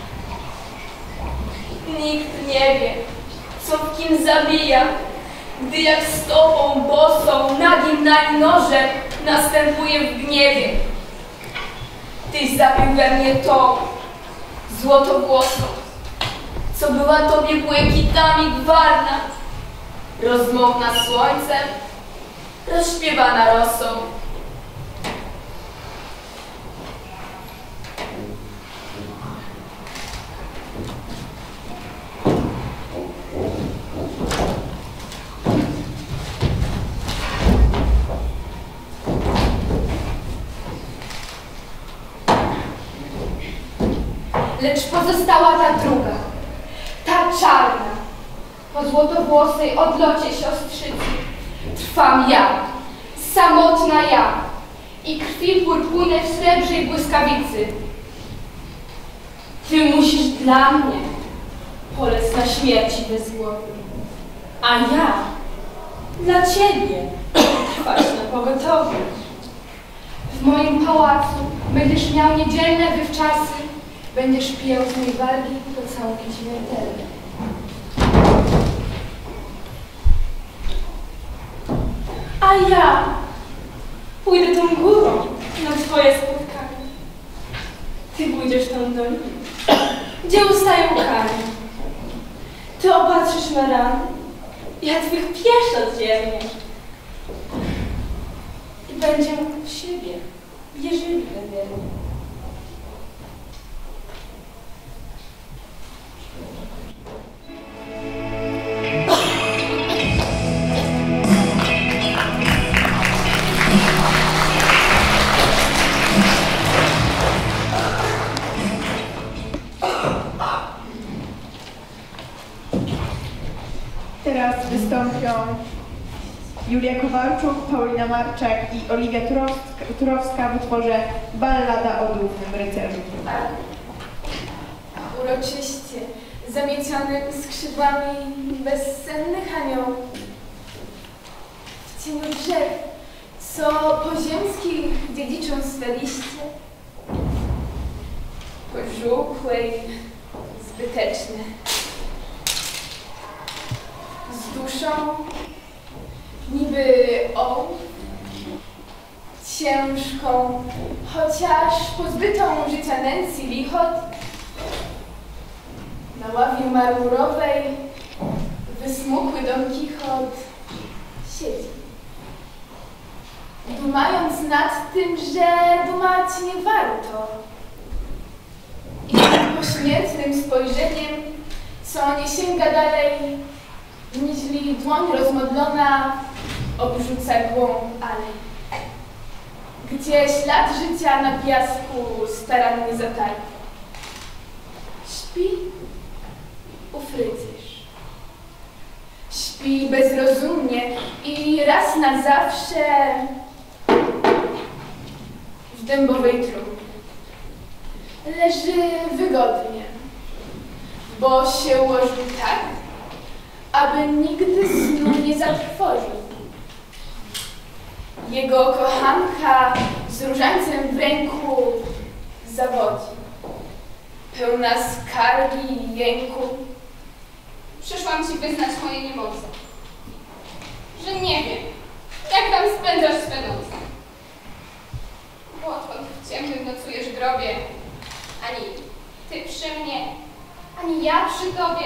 Nikt nie wie, co w kim zabija, gdy jak stopą bosą, nagim nań nożem następuje w gniewie. Tyś zabił we mnie tą złotowłosą, co była tobie błękitami gwarna, rozmowna słońcem, rozśpiewana rosą. Lecz pozostała ta druga, ta czarna, po złotowłosej odlocie siostrzycy. Trwam ja, samotna ja i krwi purpurne w srebrzej błyskawicy. Ty musisz dla mnie polec na śmierci bezgłownej, a ja dla ciebie trwać na pogotowiu. W moim pałacu będziesz miał niedzielne wywczasy, będziesz pijał z mej wargi pocałunki śmiertelne. A ja pójdę tą górą na twoje spotkanie. Ty pójdziesz tą dolinę, gdzie ustają kary. Ty opatrzysz me rany, ja twych pieszczot ziemię. I będzie w siebie wierzyli wierni. Teraz wystąpią Julia Kowalczuk, Paulina Marczak i Oliwia Turowska w utworze Ballada o duchowym rycerzu. Uroczyście, zamiecionym skrzydłami bezsennych aniołów, w cieniu drzew, co po ziemskich dziedziczą swe liście, pożółkłe i zbyteczne, z duszą niby ołów, ciężką, chociaż pozbytą życia nędzy i lichot, na ławie marmurowej wysmukły Don Kichot siedzi. dumając nad tym, że dumać nie warto. I pośmiertnym spojrzeniem, co nie sięga dalej, niźli dłoń rozmodlona obrzuca głąb alej, gdzie ślad życia na piasku starannie zatarł. Śpi ów rycerz. Śpi bezrozumnie i raz na zawsze w dębowej trumnie. Leży wygodnie, bo się ułożył tak, aby nigdy snu nie zatrwożył. Jego kochanka z różańcem w ręku zawodzi, pełna skargi i jęku. Przyszłam ci wyznać moje niemoce, że nie wiem, jak tam spędzasz swe noce. Bo odkąd w ciemnym nocujesz grobie, ani ty przy mnie, ani ja przy tobie.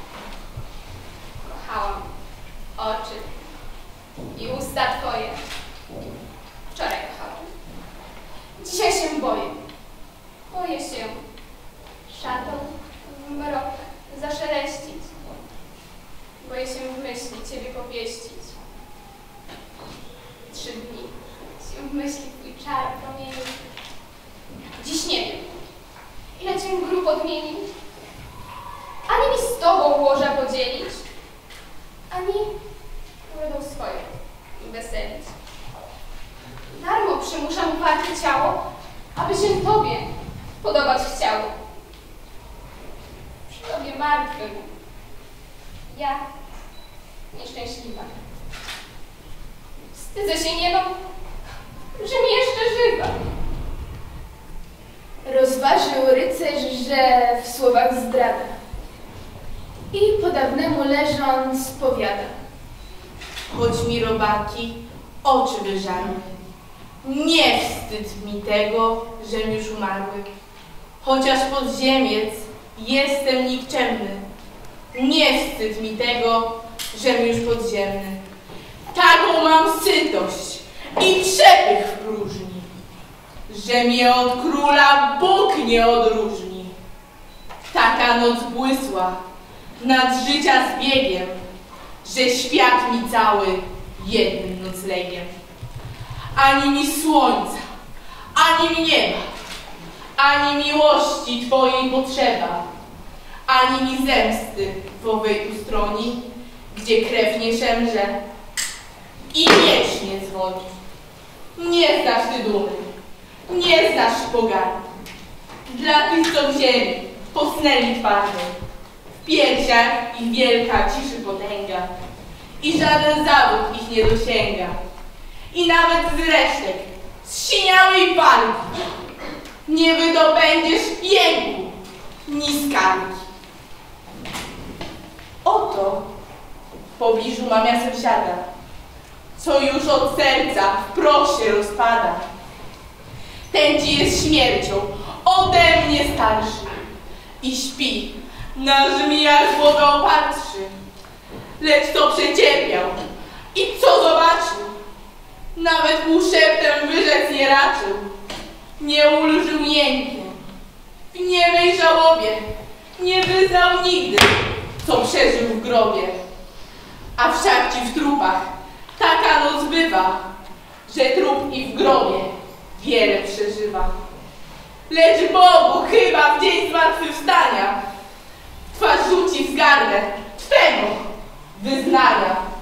Kochałam oczy i usta twoje. Wczoraj kochałam. Dzisiaj się boję. Boję się szatą w mrok zaszeleścić. Boję się w myśli ciebie popieścić. 3 dni się w myśli twój czar promienił. Dziś nie wiem, ile cię grób odmienił. Ani mi z tobą łoża podzielić, ani urodą swoją weselić. Darmo przymuszam uparte ciało, aby się tobie podobać chciało. Przy tobie martwym, ja nieszczęśliwa. Wstydzę się nieno, że mi jeszcze żywa. Rozważył rycerz, że w słowach zdrada i po dawnemu leżąc powiada. Choć mi robaki oczy wyżarły, nie wstyd mi tego, żem już umarły. Chociaż podziemiec jestem nikczemny, nie wstyd mi tego, żem już podziemny. Taką mam sytość i przepych w próżni, że mnie od króla Bóg nie odróżni. Taka noc błysła nad życia zbiegiem, że świat mi cały jednym noclegiem. Ani mi słońca, ani mi nieba, ani miłości twojej potrzeba, ani mi zemsty w owej ustroni, gdzie krew nie szemrze i miecz nie dzwoni. Nie znasz ty dumy, nie znasz pogardy. Dla tych, co w ziemi posnęli twardej, w piersiach ich wielka ciszy potęga i żaden zawód ich nie dosięga. I nawet z resztek zsiniałej walki nie wydobędziesz jęku ni skargi. Oto w pobliżu mam ja sąsiada, co już od serca w proch się rozpada. Ten ci jest śmiercią ode mnie starszy i śpi, na żmijach głowę opatrzy. Lecz co przecierpiał i co zobaczył, nawet półszeptem wyrzec nie raczył. Nie ulżył jękiem, w niemej żałobie nie wyznał nigdy, co przeżył w grobie. A wszak ci w trupach taka noc bywa, że trup i w grobie wiele przeżywa. Lecz Bogu chyba w dzień zmartwychwstania twarz rzuci w gardę twego wyznania.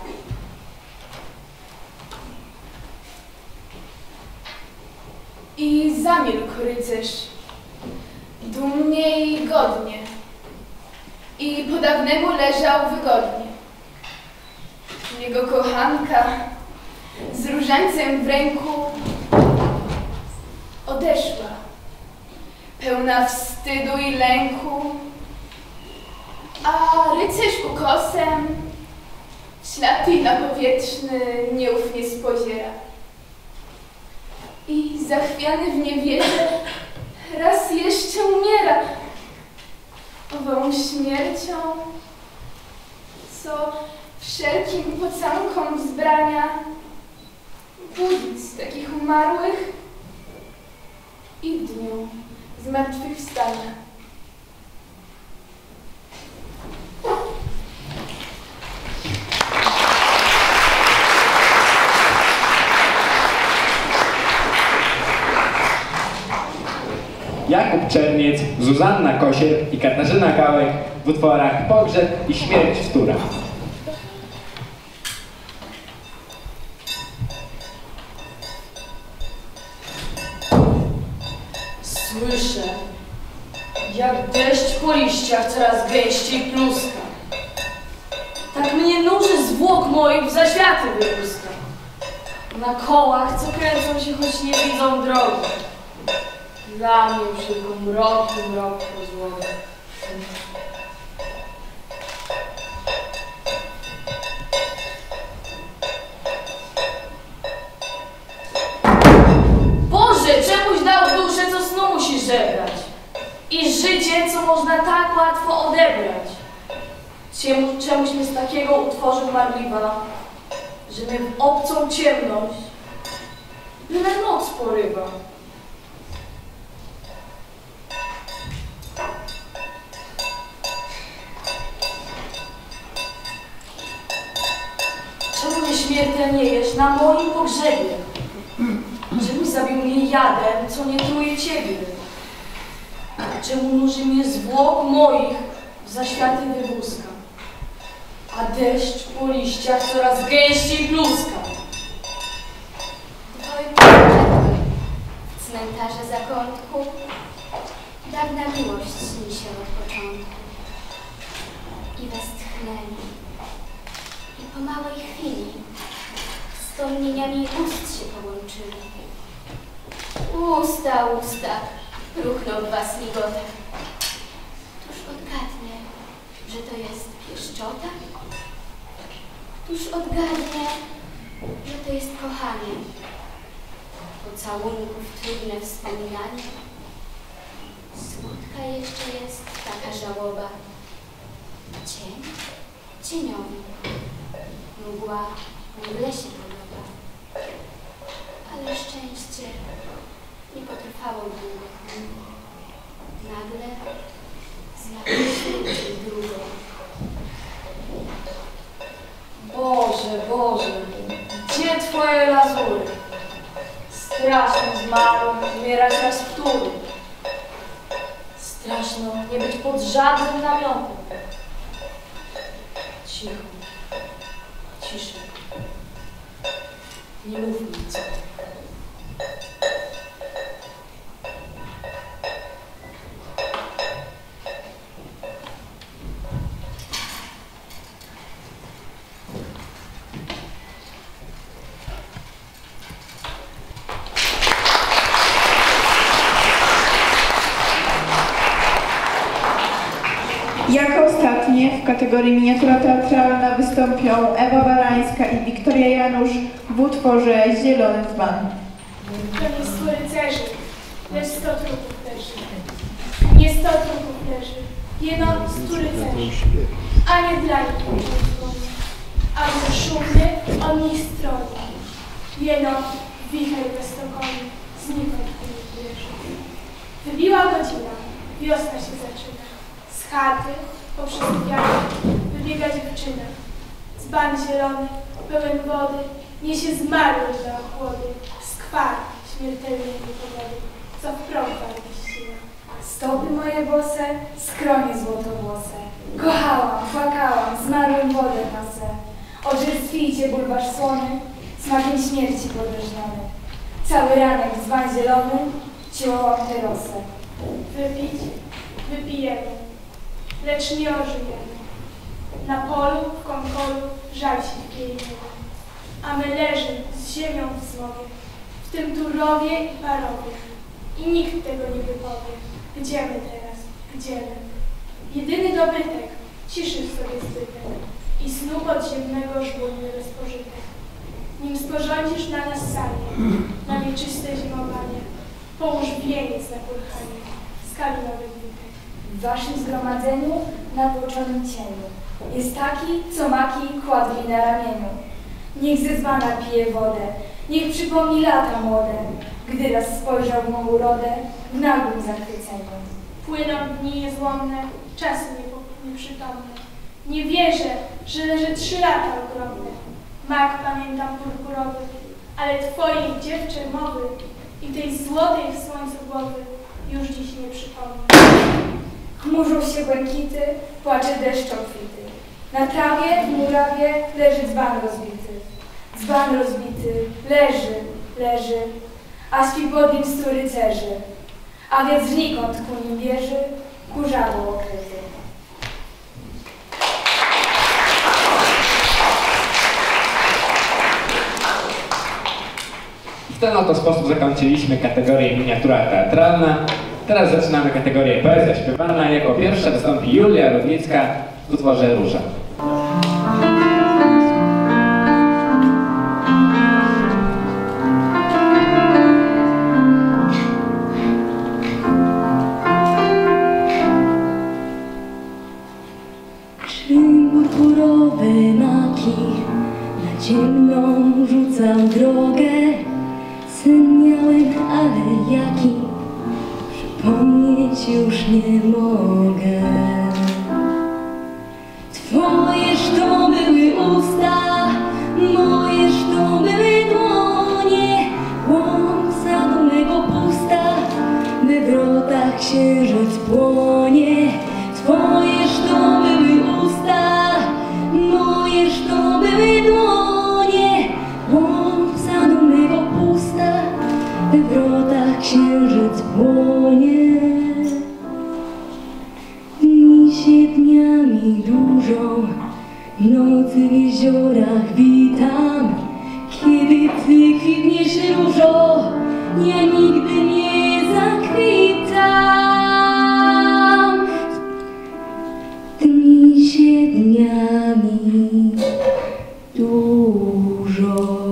I zamilkł rycerz, dumnie i godnie, i po dawnemu leżał wygodnie. Jego kochanka z różańcem w ręku odeszła, pełna wstydu i lęku, a rycerz ukosem w ślad jej na powietrzny nieufnie spoziera. I zachwiany w niewierze raz jeszcze umiera ową śmiercią, co wszelkim pocałunkom wzbrania, budzić takich umarłych i w dniu zmartwychwstania. Jakub Czerniec, Zuzanna Kosier i Katarzyna Gałek w utworach Pogrzeb i Śmierć wtóra. Słyszę, jak deszcz po liściach coraz gęściej pluska. Tak mnie nuży zwłok moich w zaświaty wyłuska. Na kołach, co kręcą się, choć nie widzą drogi. Dla mnie już tylko mrok rozłogi. Boże, czemuś dał duszę, co snu musi żebrać. I życie, co można tak łatwo odebrać. Czemuś mnie z takiego utworzył marliwa, że mnie w obcą ciemność byle noc porywa. Czemu nieśmiertelniejesz na moim pogrzebie? Czemu zabił mnie jadem, co nie truje ciebie? Czemu nuży mnie zwłok moich w zaświaty wywózka? A deszcz po liściach coraz gęściej pluska. Dwoj pogrzeby w cmentarze zakątku, dawna miłość śni się od początku. I westchnęli, i po małej chwili wspomnieniami ust się połączyli. Usta, ruchnął dwa smigote. Któż odgadnie, że to jest pieszczota? Któż odgadnie, że to jest kochanie? Pocałunków trudne wspominanie. Słodka jeszcze jest taka żałoba. Cień cieniowi, mgła mgle się podoba. Ale szczęście nie potrwało długo. Nagle zmarł się długo. Boże, gdzie twoje lazury? Straszno zmarł, umierać raz wtóry. Straszno nie być pod żadnym namiotem. Cicho, ciszej. Nie mów nic. Jako ostatnie w kategorii miniatura teatralna wystąpią Ewa Barańska i Wiktoria Janusz w utworze Zielony dzban. To nie 100 rycerzy, lecz 100 trupów leży. Nie 100 trupów leży, jeno 100 rycerzy. A nie dla nich a że szumny on nich stroni. Jeno wicher bez tokoni, znikąd ku nich bierze. Wybiła godzina, wiosna się zaczyna. Z chaty, poprzez wiatr, wybiega dziewczyna. Dzban zielony, pełen wody, niesie zmarłych do ochłody. Skwar śmiertelnej niepogody, co w prąd walki ścina. Stopy moje bose, skronie złotowłose. Kochałam, płakałam, zmarłem wodę nosę. Oczerstwijcie bulwarz słony, smakiem śmierci podróżniony. Cały ranek w dzban zielony, ciłałam tę rosę. Wypić, wypijemy, lecz nie ożyjemy. Na polu, w konkolu, żal się wpiejemy. A my leży z ziemią w smowie, w tym turowie i parowie. I nikt tego nie wypowie. Gdzie my teraz? Gdzie my? Jedyny dobytek, ciszy w sobie zbytek i snu podziemnego żmudny rozpożytek. Nim sporządzisz na nas sanie, na nieczyste zimowanie, połóż wieniec na pulchanie, skalinowy witek. W waszym zgromadzeniu natłoczonym cieniu jest taki, co maki kładli na ramieniu. Niech ze dzbana pije wodę, Niech przypomni lata młode, gdy raz spojrzał w mą urodę w nagłym zachwyceniu. Płyną dni niezłomne, czasy nieprzytomne. Nie wierzę, że leży 3 lata ogromne. Mak pamiętam purpurowy, ale twojej dziewczę mowy i tej złotej w słońcu głowy już dziś nie przypomnę. Chmurzą się błękity, płacze deszcz obfity. Na trawie, w murawie leży dzban rozbity. Dzban rozbity, leży, a śpi pod nim 100 rycerzy. A więc znikąd ku nim bieży, kurzawą okryty. W ten oto sposób zakończyliśmy kategorię miniatura teatralna. Teraz zaczynamy kategorię poezja śpiewana. Jako pierwsza wystąpi Julia Rudnicka w utworze Róża. Purpurowe maki na ciemną rzucam drogę. Sen miałem, ale jaki przypomnieć już nie mogę. Twojeż to były usta, mojeż to były dłonie. Łąk sadu mego pusta, we wrotach księżyc płonie. Twojeż to były usta, mojeż to były dłonie. Łąk sadu mego pusta, we wrotach księżyc płonie. Dni się dniami dłużą, nocy w jeziorach witam. Kiedy ty kwitniesz różo, ja nigdy nie zakwitam. Dni się dniami dużo.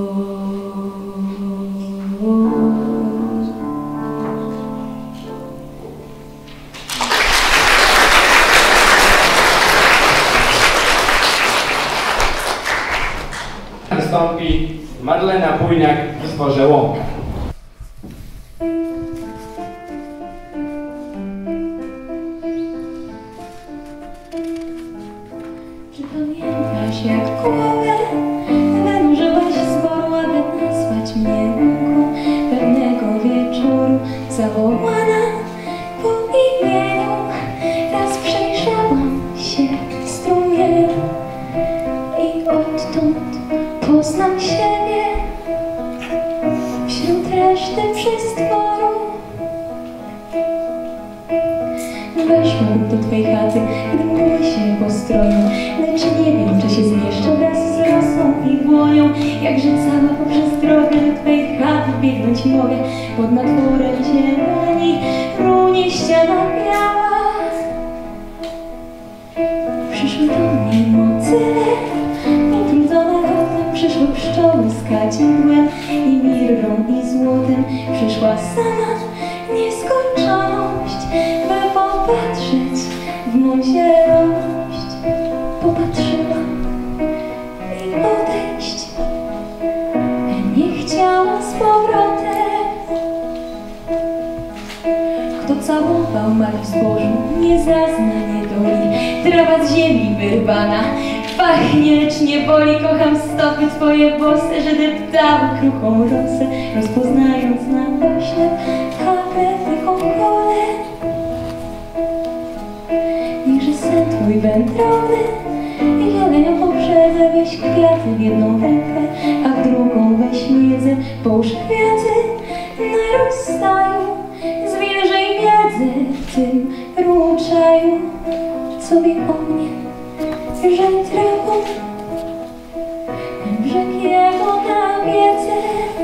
Wystąpi Madlena Bujniak w utworze Łąka. Czy pamiętasz, jak głowę wężyłaś z woru, aby nazwać mnie łąką? Pewnego wieczoru zawołana po imieniu, raz przejrzałam się strumieniu i odtąd poznam siebie wśród reszty przestworu. Weszłam do twej chaty, gdy mgły się postroją, lecz nie wiem, czy się zmieszczę wraz z rosą i dłonią. Jakże cała poprzez drogę do twej chaty biegnąć mogę, pod natworem zieleni runie ściana biała. Przyszły do mnie motyle, utrudzone kotem, przyszły pszczoły z kadzidłem i mirrą i złotem. Przyszła sama nieskończoność, by popatrzeć w mą zieloność. Popatrzyłam i odejść nie chciała z powrotem. Kto całował mak w zbożu, nie zazna niedoli. Trawa z ziemi wyrwana pachnie, lecz nie boli. Kocham stopy twoje bose, że deptały kruchą rosę, rozpoznając na oślep kawę wykąkole. Niechże sen twój wędrowny zielenią poprzedze. Weź kwiaty w jedną rękę, a w drugą weź miedzę. Połóż kwiaty na rozstaju, zwierzej miedzę w tym ruczaju. Co wie o mnie, że trawą brzeg jego na wiece.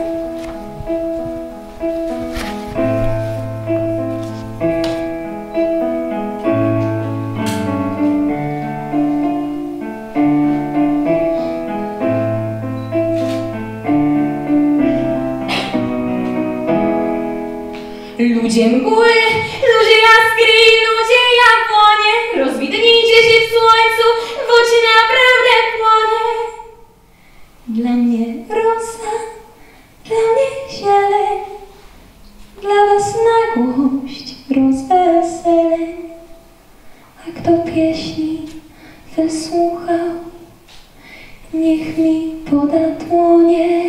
Ludzie mgły, ludzie jaskry, ludzie jabłonie, rozwidnijcie się w słońcu, choć naprawdę płonie. Dla mnie rosa dla mnie zieleń, dla was nagłość rozweseleń. A kto pieśni wysłuchał, niech mi poda dłonie.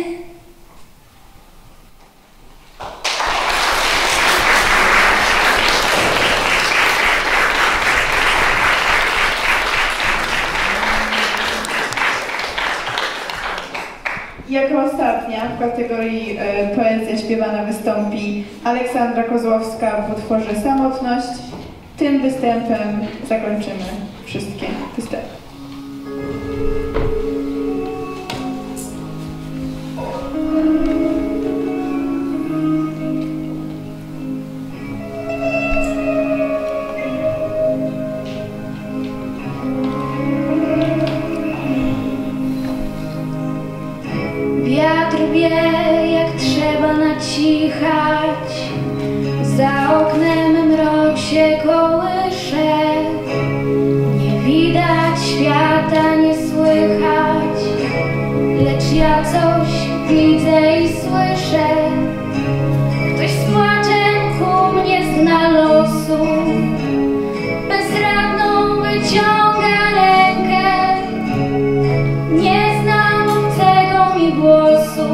Jako ostatnia w kategorii poezja śpiewana wystąpi Aleksandra Kozłowska w utworze Samotność. Tym występem zakończymy wszystkie występy. Wiatr wie, jak trzeba nacichać, za oknem mrok się kołysze. Nie widać świata, nie słychać, lecz ja coś widzę i słyszę. Ktoś z płaczem ku mnie zna losu, bezradną wyciąga rękę. Nie znam obcego mi głosu,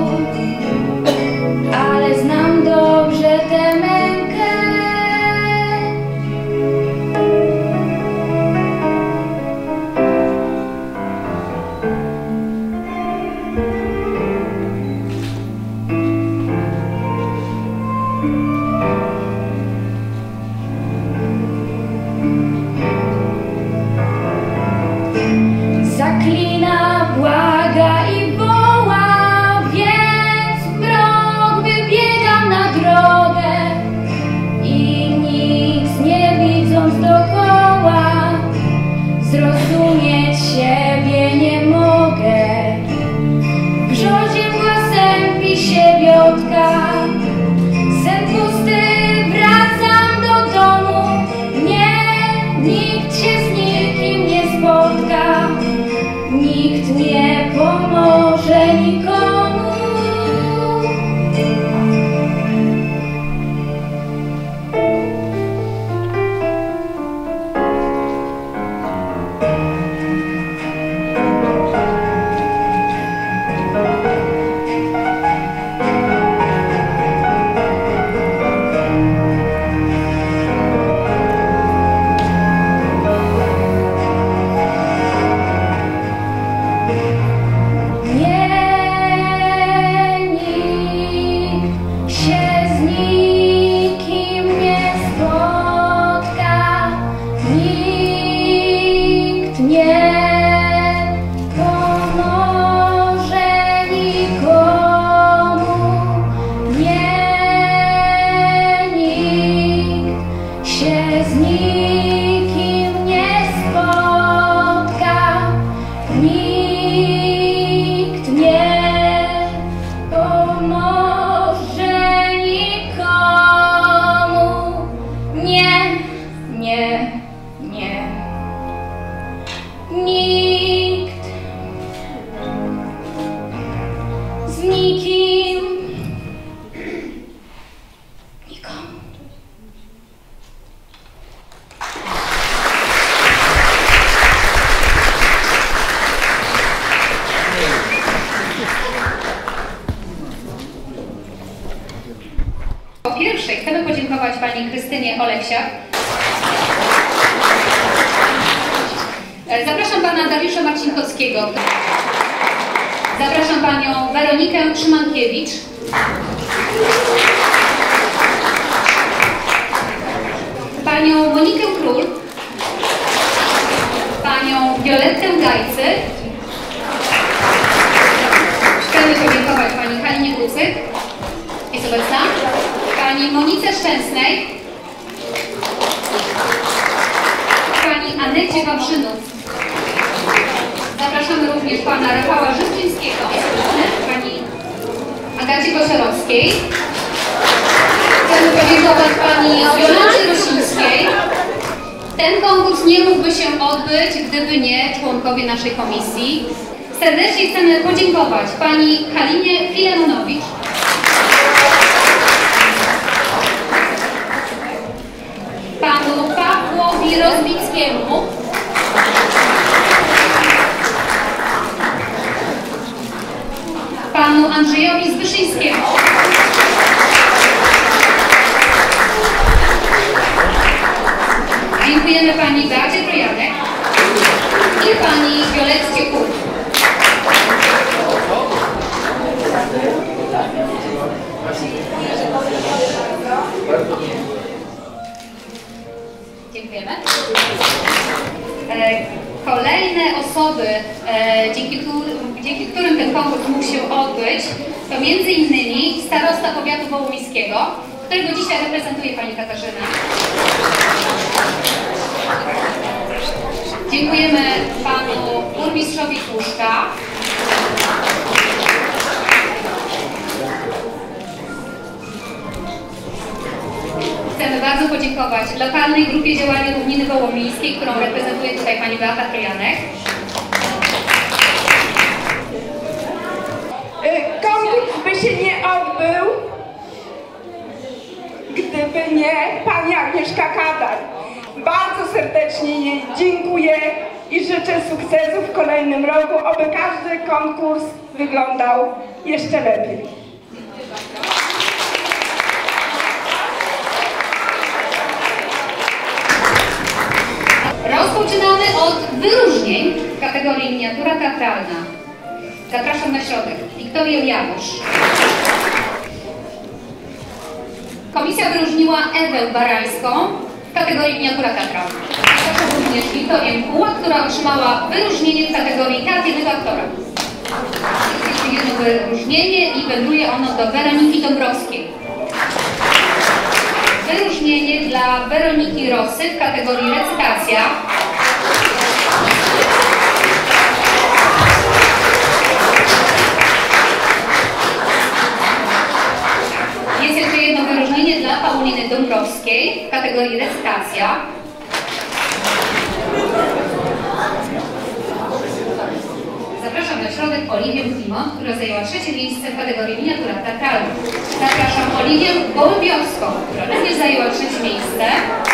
ale znam dobrze tę mękę. Zaklina, błaga i woła, więc mrok wybiegam na drogę i nic nie widząc dokoła, zrozumieć siebie nie mogę. W brzozie mgła sępi się wiotka, sen pusty, wracam do domu. Nie, nikt się z nikim nie spotka, nikt nie pomoże nikomu. Po pierwsze chcemy podziękować pani Krystynie Oleksiak. Zapraszam pana Dariusza Marcinkowskiego. Zapraszam panią Weronikę Szymankiewicz. Panią Monikę Król. Panią Violettę Gajcy. Chcemy podziękować pani Halinie Kucyk. Jest obecna. Pani Monice Szczęsnej. Pani Anecie Wawrzynów. Zapraszamy również pana Rafała Żywczyńskiego, pani Agacie Koszarowskiej. Chcemy podziękować pani Jolancie Rosińskiej. Ten konkurs nie mógłby się odbyć, gdyby nie członkowie naszej komisji. Serdecznie chcemy podziękować pani Halinie Filemonowicz, Piotrowi Rozbickiemu. Panu Andrzejowi Zbyszyńskiemu. Dziękujemy pani Beacie Trojanek i pani Violetcie Kuk. Dziękujemy. Kolejne osoby, dzięki którym ten konkurs mógł się odbyć, to m.in. starosta powiatu wołomińskiego, którego dzisiaj reprezentuje pani Katarzyna. Dziękujemy panu burmistrzowi Tłuszcza. Chcemy bardzo podziękować lokalnej grupie działania Równiny Wołomińskiej, którą reprezentuje tutaj pani Beata Trojanek. Konkurs by się nie odbył, gdyby nie pani Agnieszka Kadar. Bardzo serdecznie jej dziękuję i życzę sukcesu w kolejnym roku, aby każdy konkurs wyglądał jeszcze lepiej. Rozpoczynamy od wyróżnień w kategorii miniatura teatralna. Zapraszam na środek. Wiktorię Janusz. Komisja wyróżniła Ewę Barańską w kategorii miniatura teatralna. Zapraszam również Wiktorię Kuła, która otrzymała wyróżnienie w kategorii teatr jednego aktora. Jest jedno wyróżnienie i wędruje ono do Weroniki Dąbrowskiej. Wyróżnienie dla Weroniki Rosy w kategorii recytacja. Jest jeszcze jedno wyróżnienie dla Pauliny Dąbrowskiej w kategorii recytacja. Zapraszam na środek Oliwię Klimon, która zajęła 3. miejsce w kategorii miniatura teatralna. Zapraszam Oliwię Gołębiowską, która również zajęła 3. miejsce.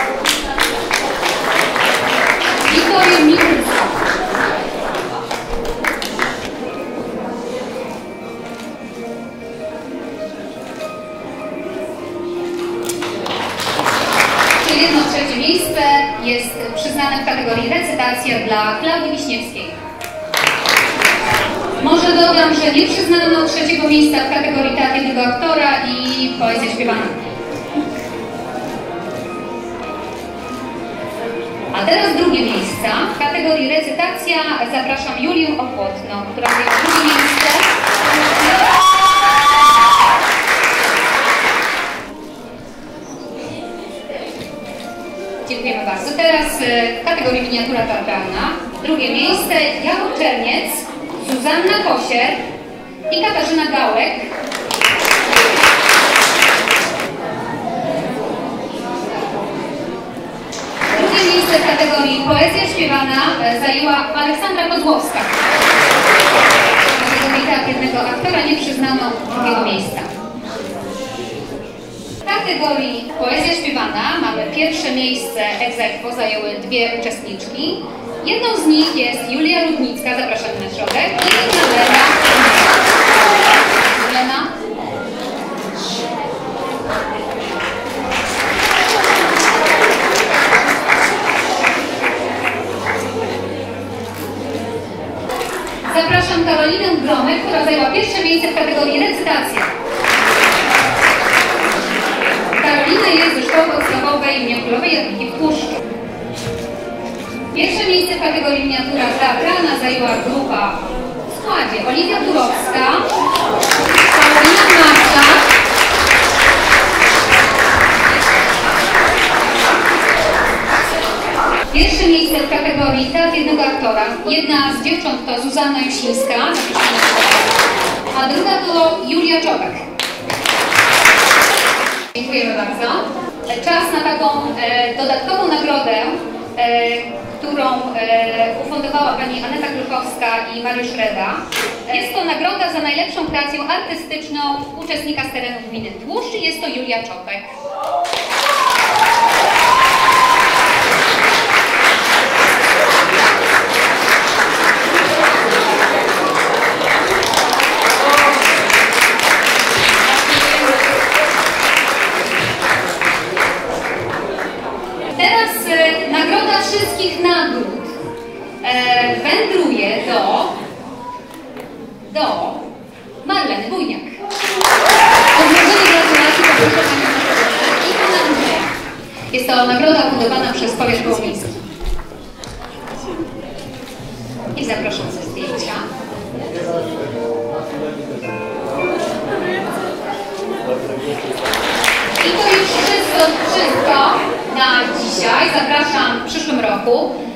Wiktorię Mikulską. Jedno 3. miejsce jest przyznane w kategorii recytacja dla Klaudii Wiśniewskiej. Może dodam, że nie przyznano 3. miejsca w kategorii teatr jednego aktora i poezja śpiewana. A teraz 2. miejsca w kategorii recytacja zapraszam Julię Opłotną, która zajęła 2. miejsce. Dziękujemy bardzo. Teraz w kategorii miniatura teatralna 2. miejsce Jakub Czerniec, Zuzanna Kosier i Katarzyna Gałek. Drugie miejsce w kategorii poezja śpiewana zajęła Aleksandra Kozłowska. W kategorii teatr jednego aktora nie przyznano 2. miejsca. W kategorii poezja śpiewana mamy 1. miejsce ex aequo, zajęły 2 uczestniczki. Jedną z nich jest Julia Rudnicka, zapraszamy na środek, i Lena. Zapraszam Karolinę Gromek, która zajęła 1. miejsce w kategorii recytacja. Karolina jest ze Szkoły Podstawowej Miniaturowej Jadwigi w Tłuszczu. 1. miejsce w kategorii miniatura teatralna zajęła grupa w składzie Oliwia Turowska, Paulina Marczak, Pierwsze miejsce w kategorii teatr jednego aktora. Jedna z dziewcząt to Zuzanna Jusińska, a druga to Julia Czopek. Dziękujemy bardzo. Czas na taką dodatkową nagrodę, którą ufundowała pani Aneta Kluchowska i Mariusz Reda. Jest to nagroda za najlepszą kreację artystyczną uczestnika z terenu gminy Tłuszcz i jest to Julia Czopek. Marleny Bujniak. O złożenie gratulacji poproszę Panią Marlenę i Pana Andrzeja. Jest to nagroda ufundowana przez Powiat Wołomiński. I zapraszam do zdjęcia. I to już wszystko na dzisiaj. Zapraszam w przyszłym roku.